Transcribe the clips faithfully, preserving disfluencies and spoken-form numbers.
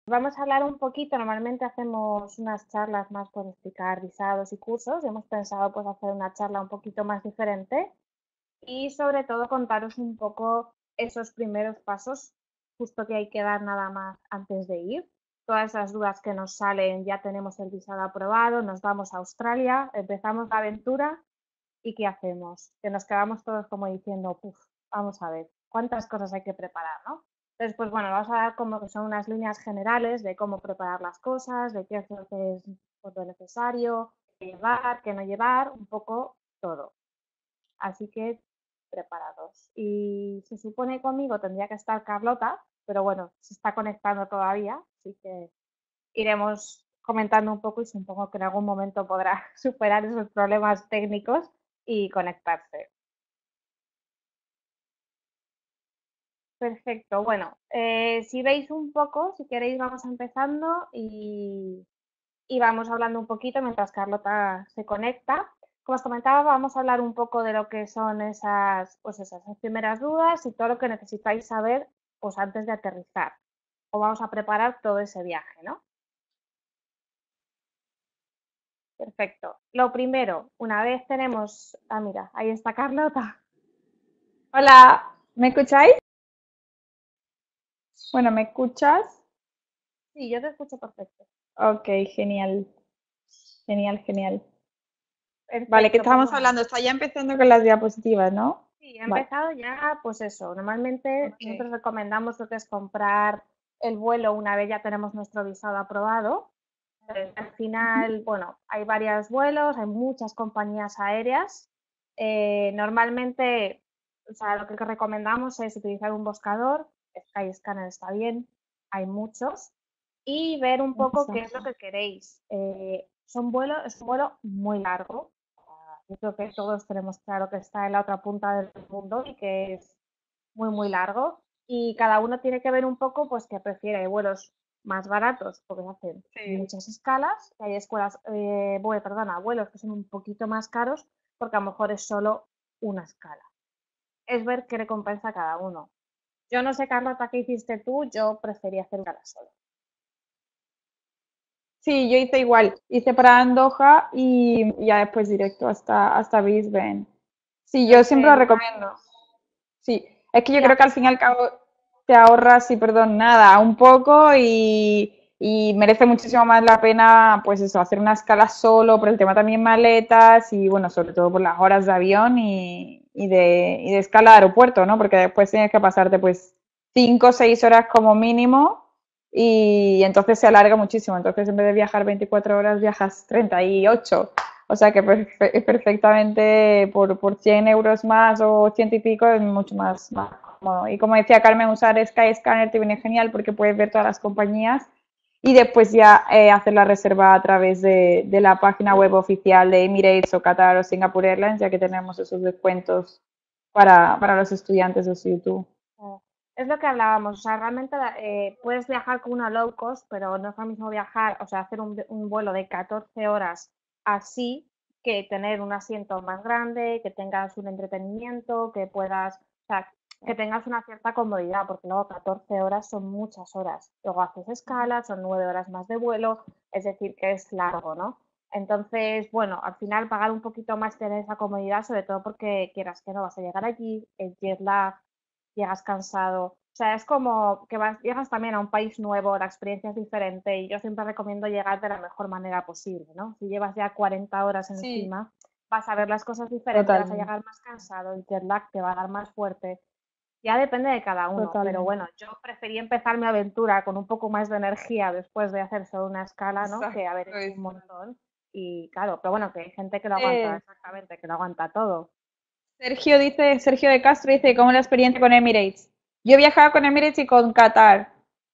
Vamos a hablar un poquito, normalmente hacemos unas charlas más por explicar visados y cursos. Hemos pensado pues hacer una charla un poquito más diferente y sobre todo contaros un poco esos primeros pasos justo que hay que dar nada más antes de ir. Todas esas dudas que nos salen, ya tenemos el visado aprobado, nos vamos a Australia, empezamos la aventura y ¿qué hacemos? Que nos quedamos todos como diciendo, uff, vamos a ver, cuántas cosas hay que preparar, ¿no? Entonces, pues bueno, vamos a dar como que son unas líneas generales de cómo preparar las cosas, de qué es lo que es pues, lo necesario, qué llevar, qué no llevar, un poco todo. Así que preparados. Y se supone conmigo tendría que estar Carlota, pero bueno, se está conectando todavía, así que iremos comentando un poco y supongo que en algún momento podrá superar esos problemas técnicos y conectarse. Perfecto, bueno, eh, si veis un poco, si queréis vamos empezando y, y vamos hablando un poquito mientras Carlota se conecta. Como os comentaba, vamos a hablar un poco de lo que son esas, pues esas primeras dudas y todo lo que necesitáis saber pues antes de aterrizar. O vamos a preparar todo ese viaje, ¿no? Perfecto. Lo primero, una vez tenemos, ah, mira, ahí está Carlota. Hola, ¿me escucháis? Bueno, ¿me escuchas? Sí, yo te escucho perfecto. Ok, genial, genial, genial. Vale, ¿qué Perfecto, pues estábamos bueno, hablando? Está ya empezando con las diapositivas, ¿no? sí, he Vale, empezado ya, pues eso, normalmente ok. nosotros recomendamos lo que es comprar el vuelo una vez ya tenemos nuestro visado aprobado. Eh, Al Ujú. final, bueno, hay varios vuelos, hay muchas compañías aéreas. Eh, normalmente, o sea, lo que recomendamos es utilizar un buscador, Skyscanner está bien, hay muchos, y ver un poco qué es lo Exacto. que queréis. Eh, son vuelos, es un vuelo muy largo. Yo creo que todos tenemos claro que está en la otra punta del mundo y que es muy, muy largo. Y cada uno tiene que ver un poco, pues, que prefiere. Hay vuelos más baratos porque se hacen Sí. muchas escalas. Y hay escuelas, eh, bueno, perdona, vuelos que son un poquito más caros porque a lo mejor es solo una escala. Es ver qué recompensa cada uno. Yo no sé, Carlota, qué hiciste tú, yo prefería hacer una escala solo. Sí, yo hice igual. Hice para Andorra y ya después directo hasta, hasta Brisbane. Sí, yo siempre lo Perfecto. recomiendo. Sí, es que yo Y creo al que al fin y al final, cabo te ahorras, y perdón, nada, un poco y, y merece muchísimo más la pena, pues eso, hacer una escala solo, por el tema también maletas y bueno, sobre todo por las horas de avión y, y de, y de escala de aeropuerto, ¿no? Porque después tienes que pasarte pues cinco o seis horas como mínimo y entonces se alarga muchísimo. Entonces en vez de viajar veinticuatro horas, viajas treinta y ocho. O sea que perfe- perfectamente por, por cien euros más o ciento y pico es mucho más, más cómodo. Y como decía Carmen, usar Skyscanner te viene genial porque puedes ver todas las compañías y después ya eh, hacer la reserva a través de, de la página web oficial de Emirates o Qatar o Singapore Airlines, ya que tenemos esos descuentos para, para los estudiantes de YouTube. eh, es lo que hablábamos, o sea, realmente eh, puedes viajar con una low cost, pero no es lo mismo viajar, o sea, hacer un, un vuelo de catorce horas así que tener un asiento más grande, que tengas un entretenimiento, que puedas, o sea, que tengas una cierta comodidad, porque luego catorce horas son muchas horas. Luego haces escalas, son nueve horas más de vuelo, es decir, que es largo, ¿no? Entonces, bueno, al final pagar un poquito más tener esa comodidad, sobre todo porque quieras que no vas a llegar allí, el jet lag, llegas cansado. O sea, es como que vas, llegas también a un país nuevo, la experiencia es diferente y yo siempre recomiendo llegar de la mejor manera posible, ¿no? Si llevas ya cuarenta horas Sí, encima, vas a ver las cosas diferentes, vas a totalmente, llegar más cansado, el jet lag te va a dar más fuerte. Ya depende de cada uno, pero totalmente. bueno, yo preferí empezar mi aventura con un poco más de energía después de hacer solo una escala, ¿no? Que haber Exacto, hecho un exacto. montón. Y claro, pero bueno, que hay gente que lo aguanta, Eh, exactamente, que lo aguanta todo. Sergio dice, Sergio de Castro dice, ¿cómo es la experiencia con Emirates? Yo he viajado con Emirates y con Qatar.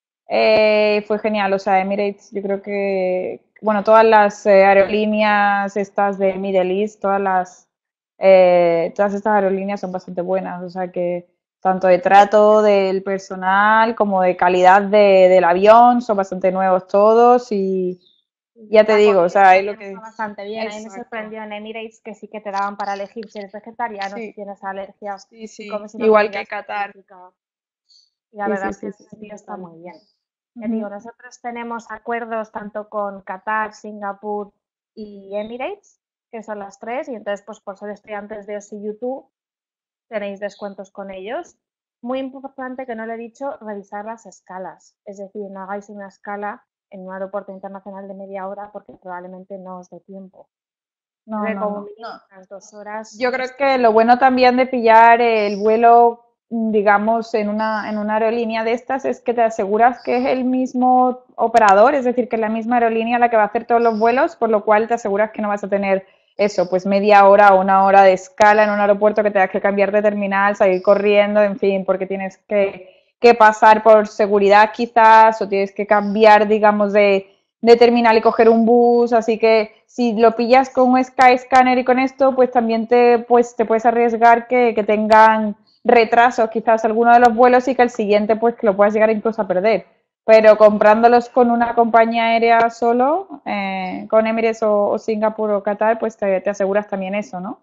Eh, fue genial, o sea, Emirates, yo creo que, bueno, todas las eh, aerolíneas estas de Middle East, todas las, eh, todas estas aerolíneas son bastante buenas, o sea que tanto de trato del personal como de calidad de- del avión, son bastante nuevos todos y Y ya te la digo, o comida sea, es lo también está que... bastante bien. A mí me Exacto. sorprendió en Emirates que sí que te daban para elegir si eres vegetariano, si Sí, tienes alergias, sí, si sí. comes una Igual comida que Qatar. específica. Y la Sí, verdad sí, es que sí, en sí, ese sí, sentido está muy totalmente. bien. Ya digo, Ujú. nosotros tenemos acuerdos tanto con Qatar, Singapur y Emirates, que son las tres, y entonces, pues por ser estudiantes de O S I YouTube, tenéis descuentos con ellos. Muy importante que no le he dicho, revisar las escalas. Es decir, no hagáis una escala en un aeropuerto internacional de media hora porque probablemente no os dé tiempo. No, Porque no, como no. mínimo unas dos horas Yo creo está que bien. lo bueno también de pillar el vuelo, mm, digamos, en una, en una aerolínea de estas es que te aseguras que es el mismo operador, es decir, que es la misma aerolínea la que va a hacer todos los vuelos, por lo cual te aseguras que no vas a tener eso, pues media hora o una hora de escala en un aeropuerto que tengas que cambiar de terminal, salir corriendo, en fin, porque tienes que, que pasar por seguridad quizás o tienes que cambiar, digamos, de, de terminal y coger un bus, así que si lo pillas con un Skyscanner y con esto, pues también te, pues, te puedes arriesgar que, que tengan retrasos quizás alguno de los vuelos y que el siguiente pues que lo puedas llegar incluso a perder. Pero comprándolos con una compañía aérea solo, eh, con Emirates o, o Singapur o Qatar, pues te, te aseguras también eso, ¿no?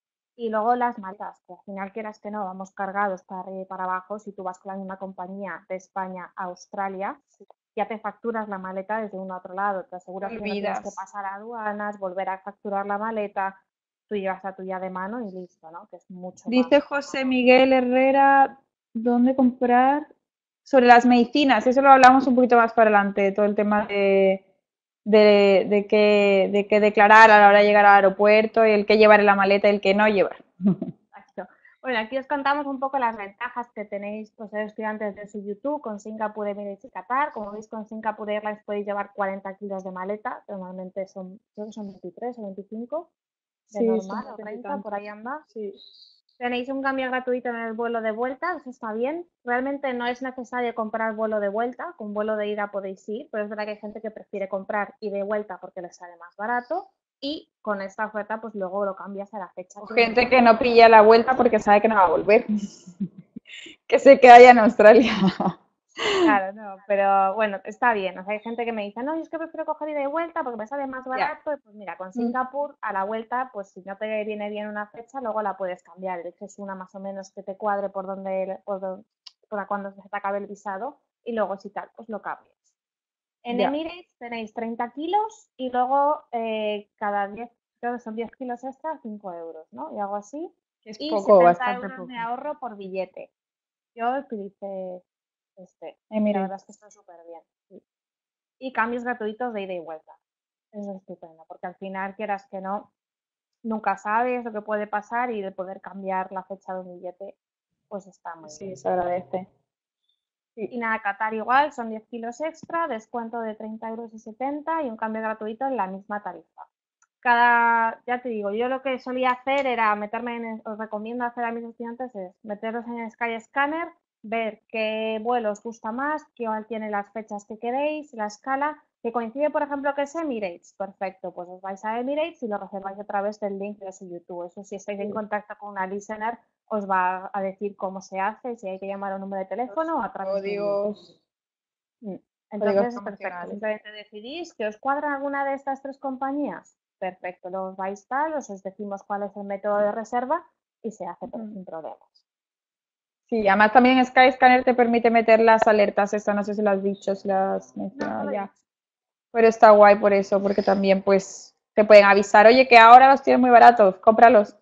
Y luego las maletas, que al final quieras que no, vamos cargados para arriba y para abajo. Si tú vas con la misma compañía de España a Australia, ya te facturas la maleta desde un a otro lado. Te Te aseguras que no tienes que olvidas. pasar a aduanas, volver a facturar la maleta, tú llevas la tuya de mano y listo, ¿no? Que es mucho Dice más José cómodo. Miguel Herrera, ¿dónde comprar? Sobre las medicinas, eso lo hablamos un poquito más para adelante, todo el tema de, de, de qué, de qué declarar a la hora de llegar al aeropuerto y el que llevar en la maleta y el que no llevar. Exacto. Bueno, aquí os contamos un poco las ventajas que tenéis por ser estudiantes de su YouTube con Singapur, Emirates y Qatar. Como veis, con Singapur Airlines podéis llevar cuarenta kilos de maleta, que normalmente son, creo que son veintitrés o veinticinco de Sí, normal, somos o treinta, por ahí veintitantos. anda. Sí. Tenéis un cambio gratuito en el vuelo de vuelta, eso está bien. Realmente no es necesario comprar vuelo de vuelta, con vuelo de ida podéis ir, pero es verdad que hay gente que prefiere comprar ida y de vuelta porque les sale más barato y con esta oferta pues luego lo cambias a la fecha O que gente mejor que te no venga. pilla la vuelta porque sabe que no va a volver, que se queda allá en Australia. Claro, no, pero bueno, está bien. O sea, hay gente que me dice, no, yo es que prefiero coger ida y vuelta porque me sale más Ya. barato. Y pues mira, con Mm. Singapur a la vuelta, pues si no te viene bien una fecha, luego la puedes cambiar. Eliges una más o menos que te cuadre por donde, por, don- por cuando se te acabe el visado y luego si tal, pues lo cambias. En Ya. Emirates tenéis treinta kilos y luego eh, cada diez, creo que son diez kilos extra, cinco euros, ¿no? Y algo así. Que es Y poco, setenta bastante euros de poco. ahorro por billete. Yo utilicé este y la verdad es que Emirates. está súper bien. Sí. Y cambios gratuitos de ida y vuelta. Eso es estupendo, porque al final, quieras que no, nunca sabes lo que puede pasar y de poder cambiar la fecha de un billete, pues está muy bien. Sí, se agradece. Y Sí. nada, Qatar igual, son diez kilos extra, descuento de treinta euros y setenta y un cambio gratuito en la misma tarifa. Cada, ya te digo, yo lo que solía hacer era meterme en, os recomiendo hacer a mis estudiantes es meterlos en el Skyscanner, ver qué vuelo os gusta más, qué tiene las fechas que queréis, la escala, que coincide, por ejemplo, que es Emirates, perfecto, pues os vais a Emirates y lo reserváis a través del link de su YouTube. Eso si estáis en contacto con una listener, os va a decir cómo se hace, si hay que llamar a un número de teléfono o a través del link. Códigos, Mm. códigos Entonces, perfecto. promocionales. Simplemente decidís que os cuadra alguna de estas tres compañías. Perfecto. Luego os vais tal, os, os decimos cuál es el método de reserva y se hace pero Ujú. sin problemas. Sí, además también Skyscanner te permite meter las alertas, esta no sé si lo has dicho, si lo has No, no mencionado lo he ya, dicho. pero está guay por eso, porque también pues te pueden avisar, oye, que ahora los tienes muy baratos, cómpralos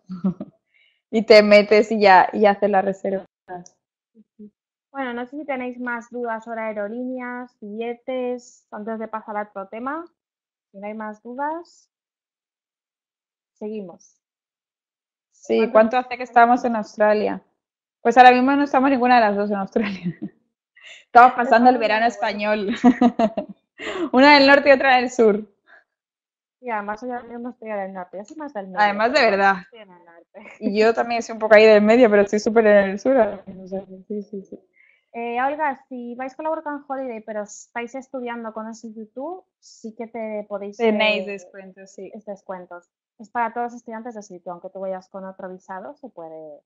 y te metes y ya, y haces la reserva. Bueno, no sé si tenéis más dudas sobre aerolíneas, billetes, antes de pasar a otro tema. Si no hay más dudas, seguimos. Sí, ¿Cuánto ¿cuánto tiempo hace que estáis estamos en en Australia? Australia? Pues ahora mismo no estamos ninguna de las dos en Australia. Estamos pasando el Estamos ya verano de vuelta. español. Una del norte y otra del sur. Y además yo no estoy en el norte, yo soy más del medio, Además de pero bueno, verdad. estoy en el norte. Y yo también soy un poco ahí del medio, pero estoy súper en el sur. ahora mismo, o sea que sí, sí, sí. Eh, Olga, si vais con la Work and Holiday, pero estáis estudiando con ese YouTube, sí que te podéis Tenéis eh, descuento, sí. es descuentos. Es para todos los estudiantes de sitio, aunque tú vayas con otro visado, se puede.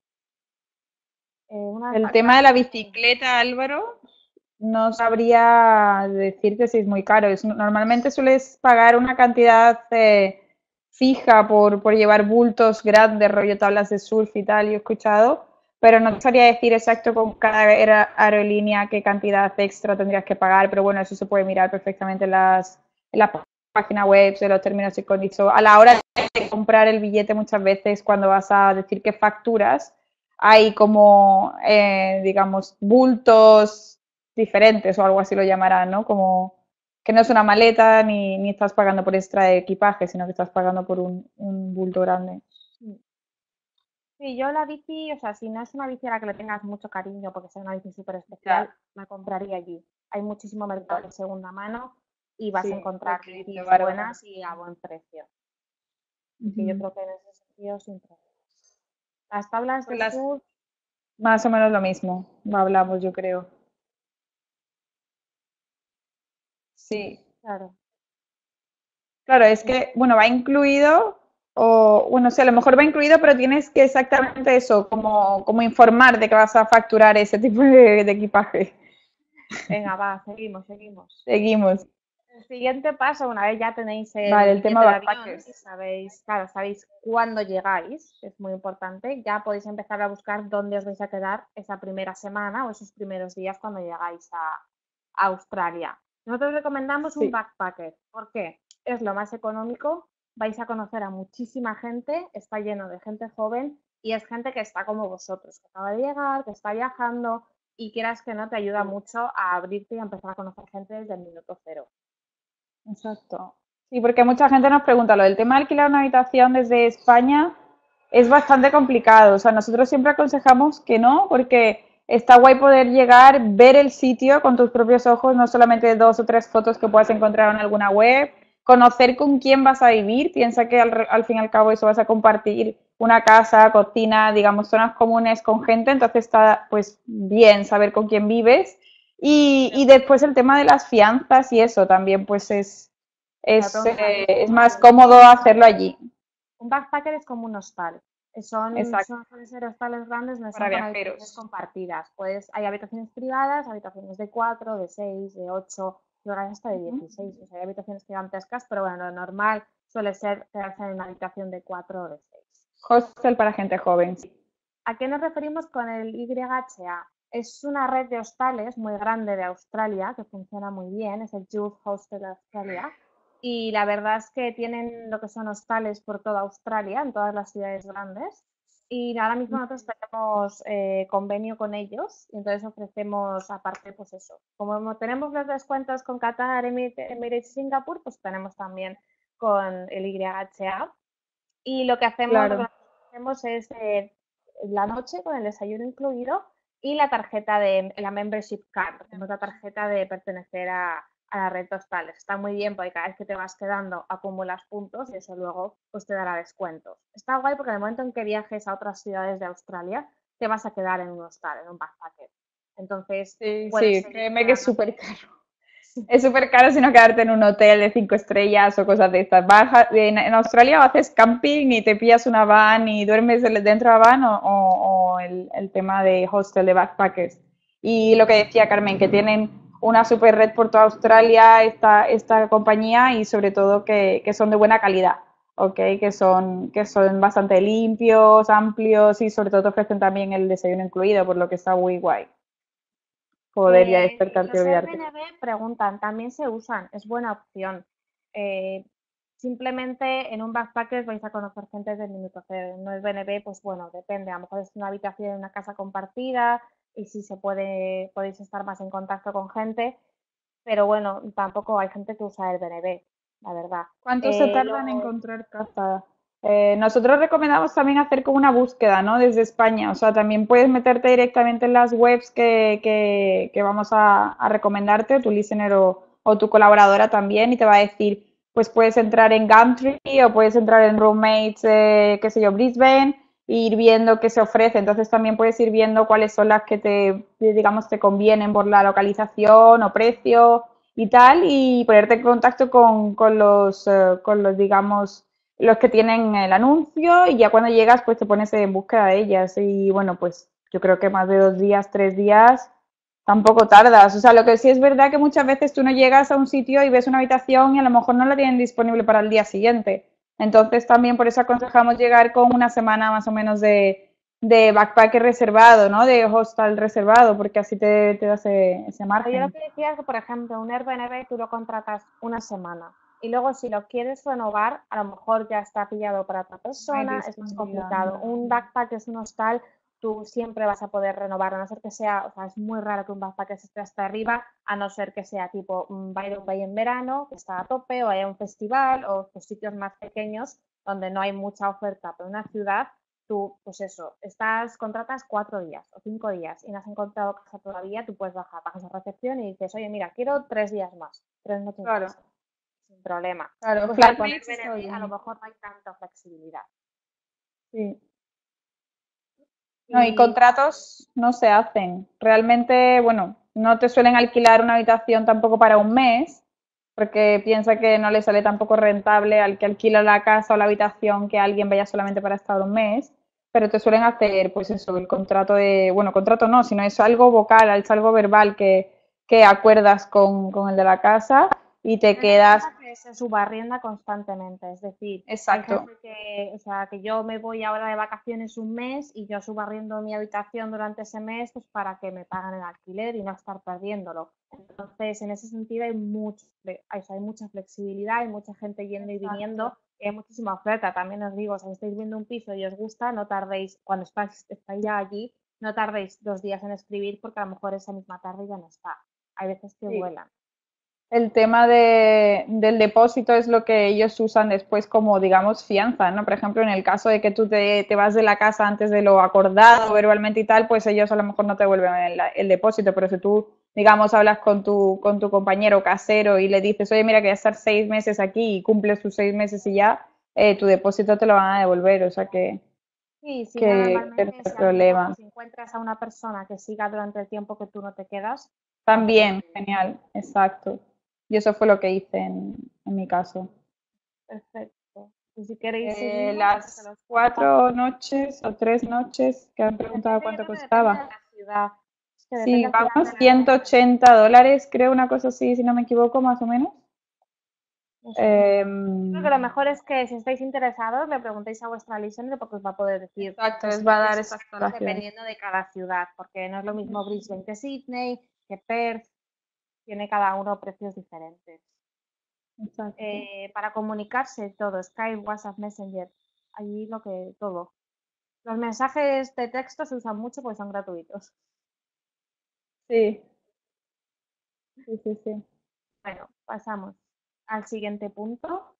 Eh, una El fa- tema de la casi, sí. bicicleta, Álvaro, no sabría decirte si es muy caro. Es- normalmente sueles pagar una cantidad eh, fija por, por llevar bultos grandes, rollo tablas de surf y tal, yo he escuchado, pero no te sabría decir exacto con cada aer- aerolínea qué cantidad extra tendrías que pagar, pero bueno, eso se puede mirar perfectamente en las, en las páginas web, de los términos y condiciones. A la hora de comprar el billete muchas veces cuando vas a decir que facturas, hay como, eh, digamos, bultos diferentes o algo así lo llamarán, ¿no? Como que no es una maleta ni, ni estás pagando por extra de equipaje, sino que estás pagando por un, un bulto grande. Mm. Sí, yo la bici, o sea, si no es una bici a la que le tengas mucho cariño porque sea una bici súper Ya, especial, la compraría allí. Hay muchísimo mercado vale. de segunda mano y vas a Sí, encontrar ok, te bicis bárbaro. buenas y a buen precio. Así que yo Ujú. creo que en ese sentido sin problema. Las tablas Pues de las, surf, más o menos lo mismo, hablamos, yo creo. Sí, claro. claro, es que, bueno, va incluido, o, bueno, sí, a lo mejor va incluido, pero tienes que exactamente eso, como, como informar de que vas a facturar ese tipo de, de equipaje. Venga, va, seguimos, seguimos. Seguimos. El siguiente paso, una vez ya tenéis Vale, el el tema billete de avión y backpackers. sabéis, claro, sabéis cuándo llegáis, es muy importante, ya podéis empezar a buscar dónde os vais a quedar esa primera semana o esos primeros días cuando llegáis a, a Australia. Nosotros recomendamos un Sí, backpacker. ¿Por qué? Es lo más económico, vais a conocer a muchísima gente, está lleno de gente joven y es gente que está como vosotros, que acaba de llegar, que está viajando y quieras que no te ayuda sí, mucho a abrirte y a empezar a conocer gente desde el minuto cero. exacto. Sí, porque mucha gente nos pregunta, lo del tema de alquilar una habitación desde España es bastante complicado. O sea, nosotros siempre aconsejamos que no, porque está guay poder llegar, ver el sitio con tus propios ojos, no solamente dos o tres fotos que puedas encontrar en alguna web, conocer con quién vas a vivir. Piensa que al, re- al fin y al cabo eso vas a compartir una casa, cocina, digamos, zonas comunes con gente, entonces está pues bien saber con quién vives. Y, y después el tema de las fianzas y eso también pues es, Te lo es, pregunto eh, también. es más cómodo hacerlo allí. Un backpacker es como un hostal. Son, Exacto, son suelen ser hostales grandes, no para son con habitaciones viajeros. compartidas. Pues hay habitaciones privadas, habitaciones de cuatro, de seis, de ocho, llegan hasta de Ujú. dieciséis. O sea, hay habitaciones gigantescas, pero bueno, lo normal suele ser quedarse en una habitación de cuatro o de seis. Hostel para gente joven, sí. ¿A qué nos referimos con el Y H A? Es una red de hostales muy grande de Australia que funciona muy bien, es el Youth Hostel Australia. Y la verdad es que tienen lo que son hostales por toda Australia, en todas las ciudades grandes. Y ahora mismo nosotros tenemos eh, convenio con ellos y entonces ofrecemos aparte, pues eso. Como tenemos los descuentos con Qatar, Emirates y Singapur, pues tenemos también con el Y H A. Y lo que hacemos, lo que Claro. nosotros hacemos es eh, la noche con el desayuno incluido y la tarjeta de la membership card, que es la tarjeta de pertenecer a, a la red de hostales. Está muy bien porque cada vez que te vas quedando acumulas puntos y eso luego pues te dará descuentos. Está guay porque en el momento en que viajes a otras ciudades de Australia te vas a quedar en un hostal, en un backpacker. Entonces Sí, puedes sí, seguir créeme que es quedándote. súper caro. Es súper caro si no quedarte en un hotel de cinco estrellas o cosas de estas. Baja, en, en Australia o haces camping y te pillas una van y duermes dentro de la van o, o- o el, el tema de hostel de backpackers. Y lo que decía Carmen, que tienen una super red por toda Australia, esta, esta compañía, y sobre todo que, que son de buena calidad, ¿ok? Que son, que son bastante limpios, amplios y sobre todo te ofrecen también el desayuno incluido, por lo que está muy guay. Poder ya Eh, despertarte y los olvidarte. Airbnb preguntan, también se usan, es buena opción. Eh, simplemente en un backpacker vais a conocer gente desde el minuto cero. En un Airbnb, pues bueno, depende. A lo mejor es una habitación en una casa compartida y si se puede, podéis estar más en contacto con gente, pero bueno, tampoco hay gente que usa Airbnb, la verdad. ¿Cuánto se Eh, tarda en luego, encontrar casa? Eh, nosotros recomendamos también hacer como una búsqueda, ¿no? Desde España. O sea, también puedes meterte directamente en las webs que, que- que vamos a, a recomendarte, tu listener o, o tu colaboradora también, y te va a decir, pues puedes entrar en Gumtree o puedes entrar en Roommates, eh, qué sé yo, Brisbane, e ir viendo qué se ofrece. Entonces también puedes ir viendo cuáles son las que te, digamos, te convienen por la localización o precio y tal, y ponerte en contacto con, con los, eh, con los, digamos, los que tienen el anuncio, y ya cuando llegas, pues te pones en búsqueda de ellas. Y bueno, pues yo creo que más de dos días, tres días, tampoco tardas. O sea, lo que sí es verdad que muchas veces tú no llegas a un sitio y ves una habitación y a lo mejor no la tienen disponible para el día siguiente. Entonces también por eso aconsejamos llegar con una semana más o menos de, de backpacker reservado, ¿no? De hostel reservado, porque así te, te da ese, ese Pero yo lo margen. que decía es que, por ejemplo, un Airbnb tú lo contratas una semana y luego si lo quieres renovar, a lo mejor ya está pillado para otra No hay persona, es más disponibilidad. complicado. Un backpack es un hostal, tú siempre vas a poder renovar, a no ser que sea, o sea, es muy raro que un backpack esté hasta arriba, a no ser que sea tipo un Byron Bay en verano, que está a tope, o haya un festival, o pues, sitios más pequeños donde no hay mucha oferta, pero una ciudad tú, pues eso, estás, contratas cuatro días o cinco días y no has encontrado casa todavía, tú puedes bajar, bajas a recepción y dices, oye, mira, quiero tres días más, tres noches Claro, más, sin problema. claro. Pues al poner Flatmates está B and B a lo bien. mejor no hay tanta flexibilidad. Sí. No, y Y contratos no se hacen. Realmente, bueno, no te suelen alquilar una habitación tampoco para un mes, porque piensa que no le sale tampoco rentable al que alquila la casa o la habitación que alguien vaya solamente para estar un mes, pero te suelen hacer, pues eso, el contrato de, bueno, contrato no, sino es algo vocal, es algo verbal que, que acuerdas con, con el de la casa y te ten en quedas, cuenta que se subarrienda constantemente, es decir, hay exacto, gente que, o sea, que yo me voy ahora de vacaciones un mes y yo subarriendo mi habitación durante ese mes pues para que me paguen el alquiler y no estar perdiéndolo. Entonces, en ese sentido hay mucho, hay, hay mucha flexibilidad, hay mucha gente yendo y viniendo, exacto. y hay muchísima oferta. También os digo, si estáis viendo un piso y os gusta, no tardéis, cuando estáis, estáis ya allí, no tardéis dos días en escribir porque a lo mejor esa misma tarde ya no está. Hay veces que Sí. vuelan. El tema de, del depósito es lo que ellos usan después como, digamos, fianza, ¿no? Por ejemplo, en el caso de que tú te, te vas de la casa antes de lo acordado verbalmente y tal, pues ellos a lo mejor no te devuelven el, el depósito, pero si tú, digamos, hablas con tu, con tu compañero casero y le dices, oye, mira, que voy a estar seis meses aquí y cumples sus seis meses y ya, eh, tu depósito te lo van a devolver, o sea que, Sí, sí, que, que no normalmente hay si a lo mejor problema. si encuentras a una persona que siga durante el tiempo que tú no te quedas, tampoco hay También, problema. genial, exacto. Y eso fue lo que hice en, en mi caso. Perfecto. Y si queréis Eh, seguimos, pues te las los paso. cuatro noches o tres noches que han preguntado Depende, yo cuánto creo que depende de costaba. la ciudad. Es que depende Sí, al va a final de unos la... ciento ochenta dólares, creo, una cosa así, si no me equivoco, más o menos. Eso es. Yo creo que Em, lo mejor es que si estáis interesados le preguntéis a vuestra listener porque os va a poder decir exacto, los les va a dar precios esas exactos instalaciones. dependiendo de cada ciudad, porque no es lo mismo Brisbane que Sydney, que Perth, tiene cada uno precios diferentes. Exacto. Eh, para comunicarse todo, Skype, WhatsApp, Messenger, allí lo que todo. Los mensajes de texto se usan mucho porque son gratuitos. Sí, sí, sí, sí. Bueno, pasamos al siguiente punto.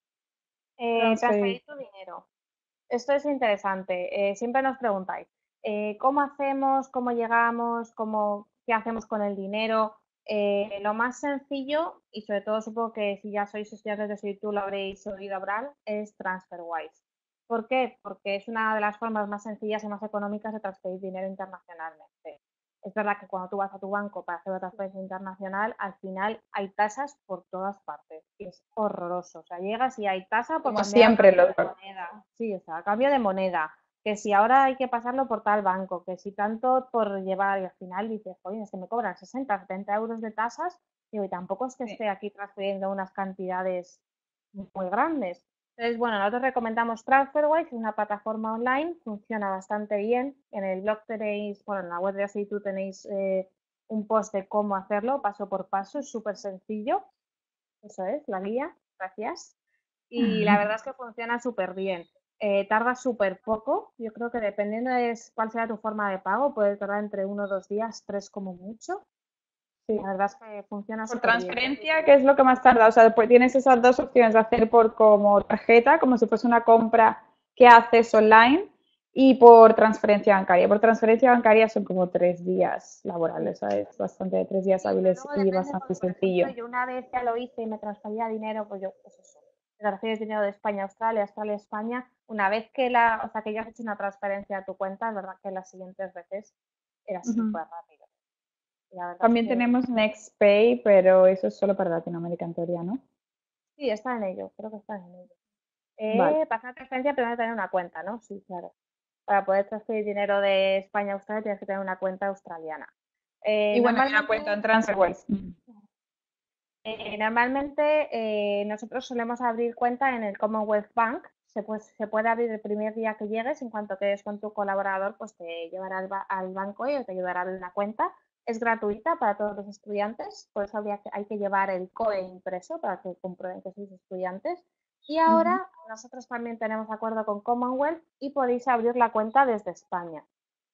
Eh, Transferir. transferir tu dinero. Esto es interesante. Eh, siempre nos preguntáis, eh, ¿cómo hacemos? ¿Cómo llegamos? ¿Cómo, qué hacemos con el dinero? Eh, lo más sencillo, y sobre todo supongo que si ya sois estudiantes de Soy tú lo habréis oído hablar, es TransferWise. ¿Por qué? Porque es una de las formas más sencillas y más económicas de transferir dinero internacionalmente. Es verdad que cuando tú vas a tu banco para hacer una transferencia internacional, al final hay tasas por todas partes. Y es horroroso. O sea, llegas y hay tasa por Como cambiar a siempre, cambio los... de moneda. Sí, o sea, cambio de moneda. Que si ahora hay que pasarlo por tal banco, que si tanto por llevar, y al final dices, oye, es que me cobran sesenta, setenta euros de tasas, digo, y tampoco es que Sí. esté aquí transfiriendo unas cantidades muy grandes. Entonces, bueno, nosotros recomendamos TransferWise, es una plataforma online, funciona bastante bien. En el blog tenéis, bueno, en la web de Asitu tenéis eh, un post de cómo hacerlo, paso por paso, es súper sencillo. Eso es, la guía, gracias. Y la verdad es que funciona súper bien. Eh, tarda súper poco, yo creo que dependiendo de cuál sea tu forma de pago, puede tardar entre uno o dos días, tres como mucho. Sí. La verdad es que funciona Por súper bien. transferencia, ¿qué es lo que más tarda? O sea, pues tienes esas dos opciones de hacer por como tarjeta, como si fuese una compra que haces online, y por transferencia bancaria. Por transferencia bancaria son como tres días laborables, Sí. ¿sabes? Bastante, tres días Sí, pero hábiles luego y depende bastante porque, por ejemplo, sencillo. yo una vez ya lo hice y me transfería dinero, pues yo, pues eso, me transfieres dinero de España a Australia, Australia a España, una vez que la, o sea, que ya has hecho una transferencia a tu cuenta, es verdad que las siguientes veces era Ujú. súper rápido. Y la verdad es También que tenemos NextPay, pero eso es solo para Latinoamérica en teoría, ¿no? sí, está en ello, creo que está en ello. Vale. Eh, para hacer transferencia primero tener una cuenta, ¿no? Sí, claro. Para poder transferir dinero de España a Australia tienes que tener una cuenta australiana. Eh, Y bueno, hay una normalmente cuenta en TransferWise. Ujú. Eh, normalmente eh, nosotros solemos abrir cuenta en el Commonwealth Bank, se puede, se puede abrir el primer día que llegues, en cuanto quedes con tu colaborador, pues te llevará al, ba- al banco y te ayudará a abrir una cuenta. Es gratuita para todos los estudiantes, por eso habría que, hay que llevar el C O E impreso para que comprueben que sois estudiantes. Y Ujú. ahora nosotros también tenemos acuerdo con Commonwealth y podéis abrir la cuenta desde España.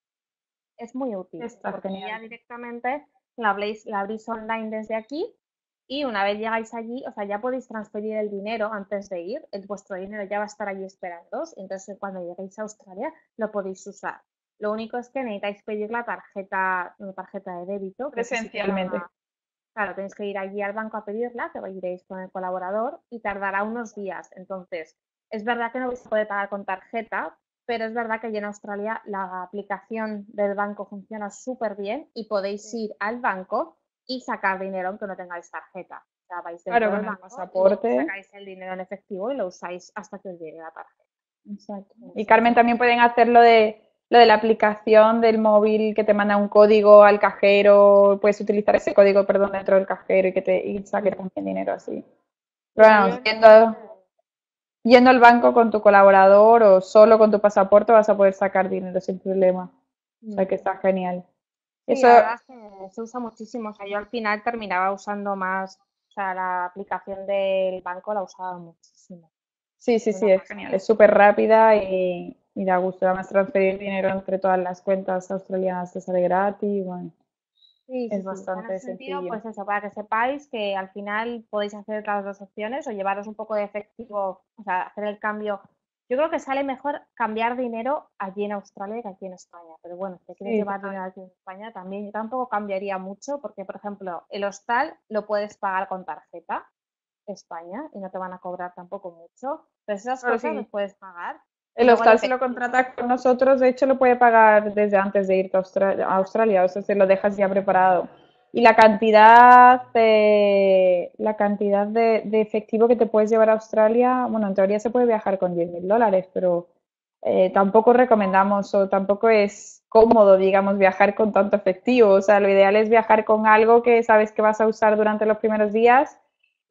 Es muy útil Está porque ya genial. directamente la abrís, la abrís online desde aquí y una vez llegáis allí, o sea, ya podéis transferir el dinero antes de ir, el, vuestro dinero ya va a estar allí esperando, entonces cuando lleguéis a Australia lo podéis usar. Lo único es que necesitáis pedir la tarjeta, una tarjeta de débito, que eso sí que Presencialmente. tarda, claro, tenéis que ir allí al banco a pedirla, que iréis con el colaborador y tardará unos días. Entonces, es verdad que no vais a poder pagar con tarjeta, pero es verdad que allí en Australia la aplicación del banco funciona súper bien y podéis ir al banco y sacar dinero aunque no tengáis tarjeta. O sea, vais dentro Claro, del con el banco y pasaporte. sacáis el dinero en efectivo y lo usáis hasta que os llegue la tarjeta. Exacto. Y Eso es Carmen, muy también pueden hacer lo de, lo de la aplicación del móvil que te manda un código al cajero. Puedes utilizar ese código, perdón, dentro del cajero y que te y saque también dinero así. Pero sí, yo vamos, en yendo, yendo al banco con tu colaborador o solo con tu pasaporte vas a poder sacar dinero sin problema. O sea que está genial. sí, Eso, la verdad es que se usa muchísimo. O sea, yo al final terminaba usando más, o sea, la aplicación del banco la usaba muchísimo. sí, sí, Era sí, una es genial. pasada. Es súper rápida y, y da gusto. Además, transferir dinero entre todas las cuentas australianas te sale gratis. Bueno, Sí, sí, es sí. O sea, en bastante ese sentido, sencillo. pues eso, para que sepáis que al final podéis hacer las dos opciones o llevaros un poco de efectivo, o sea, hacer el cambio. Yo creo que sale mejor cambiar dinero allí en Australia que aquí en España. Pero bueno, si te quieres Sí, llevar total. dinero aquí en España también, yo tampoco cambiaría mucho porque, por ejemplo, el hostal lo puedes pagar con tarjeta España y no te van a cobrar tampoco mucho. Pero esas Claro, cosas las sí. puedes pagar. Y El luego el hostal si lo efectivo. contratas con nosotros, de hecho lo puede pagar desde antes de irte a Austra- a Australia, o sea, se lo dejas ya preparado. Y la cantidad de, la cantidad de, de efectivo que te puedes llevar a Australia, bueno, en teoría se puede viajar con diez mil dólares, pero eh, tampoco recomendamos o tampoco es cómodo, digamos, viajar con tanto efectivo. O sea, lo ideal es viajar con algo que sabes que vas a usar durante los primeros días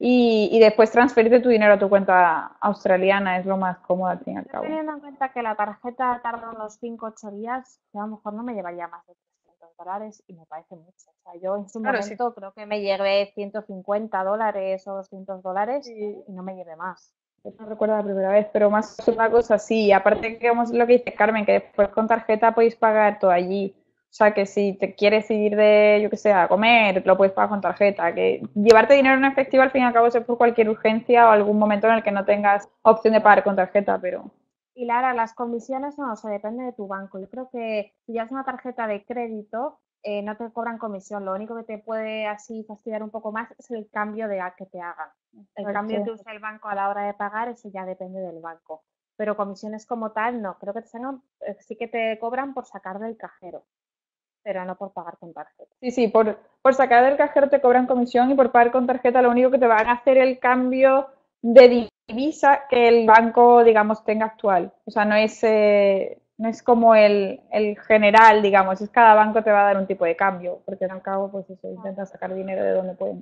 y, y después transferirte tu dinero a tu cuenta australiana, es lo más cómodo al fin y al Yo cabo. teniendo en cuenta que la tarjeta tarda unos cinco o ocho días, yo a lo mejor no me llevaría más de trescientos dólares y me parece mucho. O sea, yo en su Claro, sí. momento creo que me llevé ciento cincuenta dólares o doscientos dólares Sí, y no me llevé más. no recuerdo la primera vez, pero más una cosa así. Aparte que como lo que dice Carmen, que después con tarjeta podéis pagar todo allí. O sea que si te quieres ir de, yo que sé, a comer, lo puedes pagar con tarjeta. Que llevarte dinero en efectivo al fin y al cabo es por cualquier urgencia o algún momento en el que no tengas opción de pagar con tarjeta, pero Y Lara, las comisiones no, o sea, depende de tu banco. Yo creo que si ya es una tarjeta de crédito, eh, no te cobran comisión. Lo único que te puede así fastidiar un poco más es el cambio de a que te hagan. El cambio que exacto. usa el banco a la hora de pagar, eso ya depende del banco. Pero comisiones como tal, no. Creo que te sacan, eh, sí que te cobran por sacar del cajero, pero no por pagar con tarjeta. Sí, sí, por, por sacar del cajero te cobran comisión y por pagar con tarjeta lo único que te van a hacer el cambio de divisa que el banco, digamos, tenga actual. O sea, no es, eh, no es como el, el general, digamos, es cada banco te va a dar un tipo de cambio, porque al cabo, pues eso, intentan sacar dinero de donde pueden.